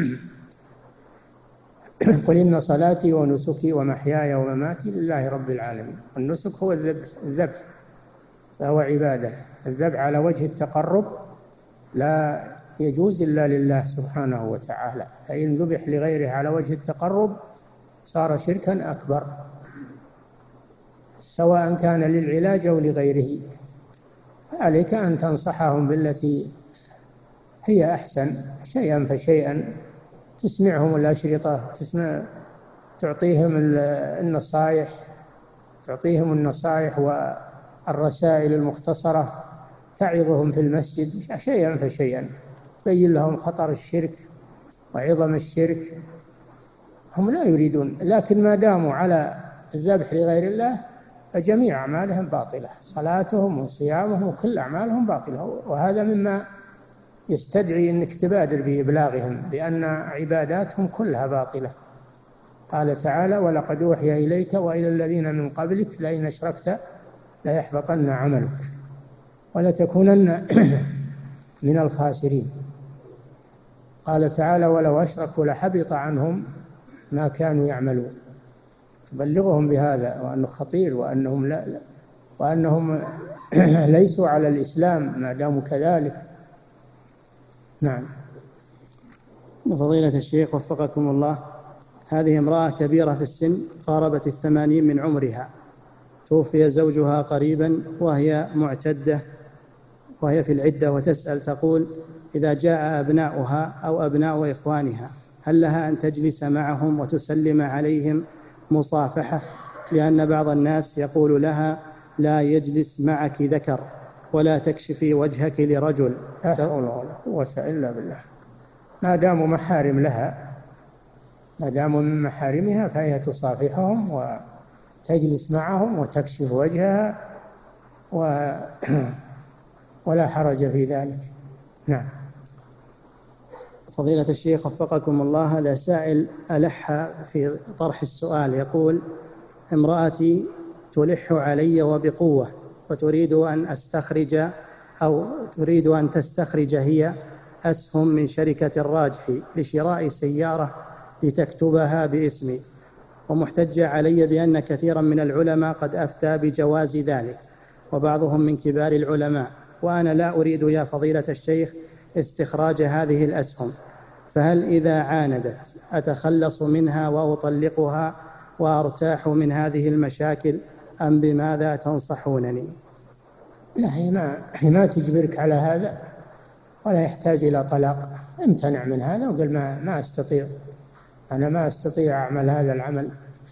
قل إن صلاتي ونسكي ومحياي ومماتي لله رب العالمين. النسك هو الذبح، الذبح فهو عبادة. الذبح على وجه التقرب لا يجوز إلا لله سبحانه وتعالى، فإن ذبح لغيره على وجه التقرب صار شركا أكبر، سواء كان للعلاج أو لغيره. عليك أن تنصحهم بالتي هي أحسن، شيئا فشيئا، تسمعهم الأشرطة، تسمع تعطيهم النصائح تعطيهم النصائح والرسائل المختصرة، تعظهم في المسجد شيئا فشيئا، تبين لهم خطر الشرك وعظم الشرك. هم لا يريدون، لكن ما داموا على الذبح لغير الله فجميع أعمالهم باطلة، صلاتهم وصيامهم وكل أعمالهم باطلة، وهذا مما يستدعي أنك تبادر بإبلاغهم بأن عباداتهم كلها باطلة. قال تعالى: ولقد أوحي إليك وإلى الذين من قبلك لئن أشركت ليحبطن عملك ولتكونن من الخاسرين. قال تعالى: ولو أشركوا لحبط عنهم ما كانوا يعملون. تبلغهم بهذا، وأنه خطير، وأنهم لا لا وأنهم ليسوا على الإسلام ما داموا كذلك. نعم. فضيلة الشيخ وفقكم الله، هذه امرأة كبيرة في السن قاربت الثمانين من عمرها، توفي زوجها قريبا وهي معتدة وهي في العدة، وتسأل تقول: إذا جاء أبناؤها أو أبناء إخوانها هل لها أن تجلس معهم وتسلم عليهم مصافحة؟ لأن بعض الناس يقول لها: لا يجلس معك ذكر ولا تكشفي وجهك لرجل. لا حول ولا قوة إلا بالله. ما داموا محارم لها، ما داموا من محارمها، فهي تصافحهم وتجلس معهم وتكشف وجهها و... ولا حرج في ذلك. نعم. فضيلة الشيخ وفقكم الله، هذا سائل ألح في طرح السؤال، يقول: امرأتي تلح علي وبقوة، وتريد أن أستخرج أو تريد أن تستخرج هي أسهم من شركة الراجح لشراء سيارة لتكتبها باسمي، ومحتجة علي بأن كثيرا من العلماء قد أفتى بجواز ذلك، وبعضهم من كبار العلماء، وأنا لا أريد يا فضيلة الشيخ استخراج هذه الأسهم، فهل إذا عاندت أتخلص منها وأطلقها وأرتاح من هذه المشاكل، أم بماذا تنصحونني؟ لا، هي ما, هي ما تجبرك على هذا، ولا يحتاج إلى طلاق. امتنع من هذا وقال ما, ما أستطيع، أنا ما أستطيع أعمل هذا العمل،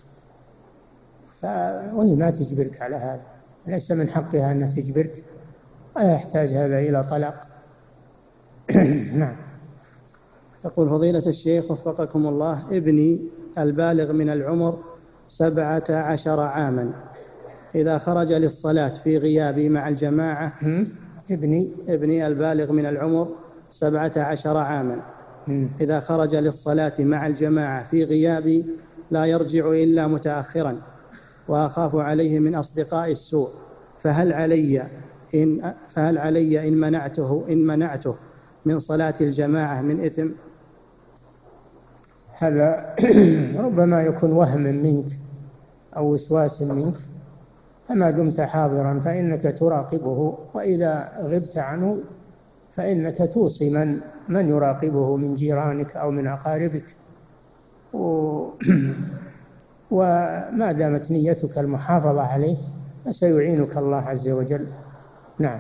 وهي ما تجبرك على هذا، ليس من حقها أن تجبرك، ولا يحتاج هذا إلى طلاق. نعم. يقول: فضيلة الشيخ وفقكم الله، ابني البالغ من العمر سبعة عشر عاما إذا خرج للصلاة في غيابي مع الجماعة ابني ابني البالغ من العمر سبعة عشر عاما إذا خرج للصلاة مع الجماعة في غيابي لا يرجع إلا متأخرا، وأخاف عليه من أصدقاء السوء، فهل علي إن فهل علي إن منعته إن منعته من صلاة الجماعة من إثم؟ هذا ربما يكون وهم منك أو وسواس منك، فما دمت حاضرا فإنك تراقبه، وإذا غبت عنه فإنك توصي من من يراقبه من جيرانك أو من أقاربك، و وما دامت نيتك المحافظة عليه فسيعينك الله عز وجل. نعم.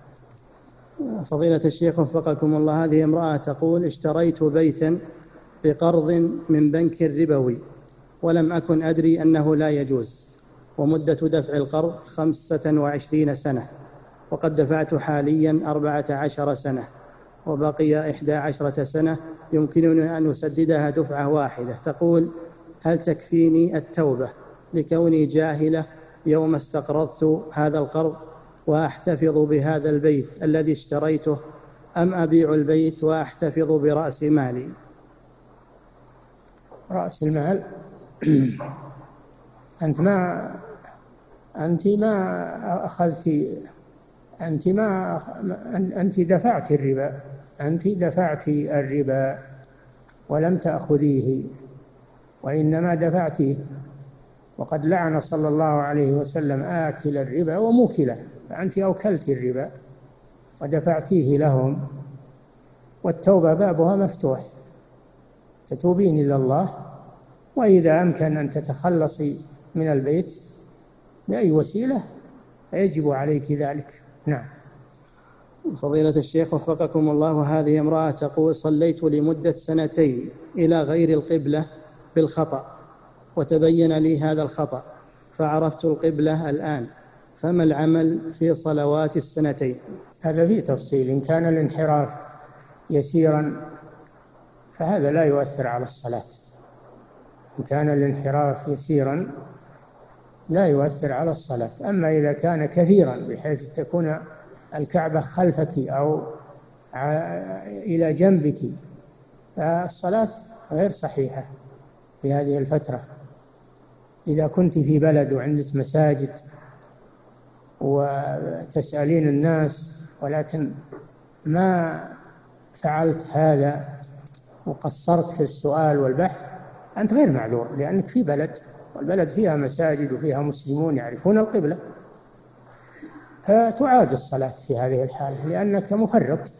فضيلة الشيخ وفقكم الله، هذه امرأة تقول: اشتريت بيتا بقرض من بنك ربوي ولم أكن أدري أنه لا يجوز، ومدة دفع القرض خمسة وعشرين سنة، وقد دفعت حاليا أربعة عشر سنة، وبقي إحدى عشرة سنة يمكنني أن أسددها دفعة واحدة. تقول: هل تكفيني التوبة لكوني جاهلة يوم استقرضت هذا القرض وأحتفظ بهذا البيت الذي اشتريته، أم أبيع البيت وأحتفظ برأس مالي؟ رأس المال أنت ما أنت ما أخذت أنت ما أنت دفعت الربا أنت دفعت الربا ولم تأخذيه، وإنما دفعتيه، وقد لعن صلى الله عليه وسلم آكل الربا وموكله، فأنت أوكلت الربا ودفعتيه لهم، والتوبة بابها مفتوح، تتوبين إلى الله، وإذا أمكن أن تتخلصي من البيت بأي وسيلة فيجب عليك ذلك. نعم. فضيلة الشيخ وفقكم الله، هذه امرأة تقول: صليت لمدة سنتين إلى غير القبلة بالخطأ، وتبين لي هذا الخطأ فعرفت القبلة الآن، فما العمل في صلوات السنتين؟ هذا فيه تفصيل. إن كان الانحراف يسيرا فهذا لا يؤثر على الصلاة، إن كان الانحراف يسيرا لا يؤثر على الصلاة. أما إذا كان كثيرا بحيث تكون الكعبة خلفك أو إلى جنبك فالصلاة غير صحيحة في هذه الفترة. إذا كنت في بلد وعندك مساجد وتسألين الناس ولكن ما فعلت هذا وقصرت في السؤال والبحث، أنت غير معذور، لأنك في بلد، والبلد فيها مساجد وفيها مسلمون يعرفون القبلة، فتعاد الصلاة في هذه الحالة لأنك مفرط.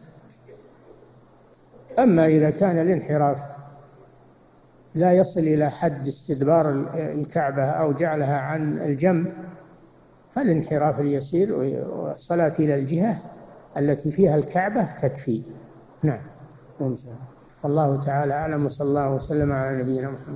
أما إذا كان الانحراف لا يصل إلى حد استدبار الكعبة أو جعلها عن الجنب، فالانحراف اليسير والصلاة إلى الجهة التي فيها الكعبة تكفي. نعم. والله تعالى أعلم، وصلى الله وسلم على نبينا محمد.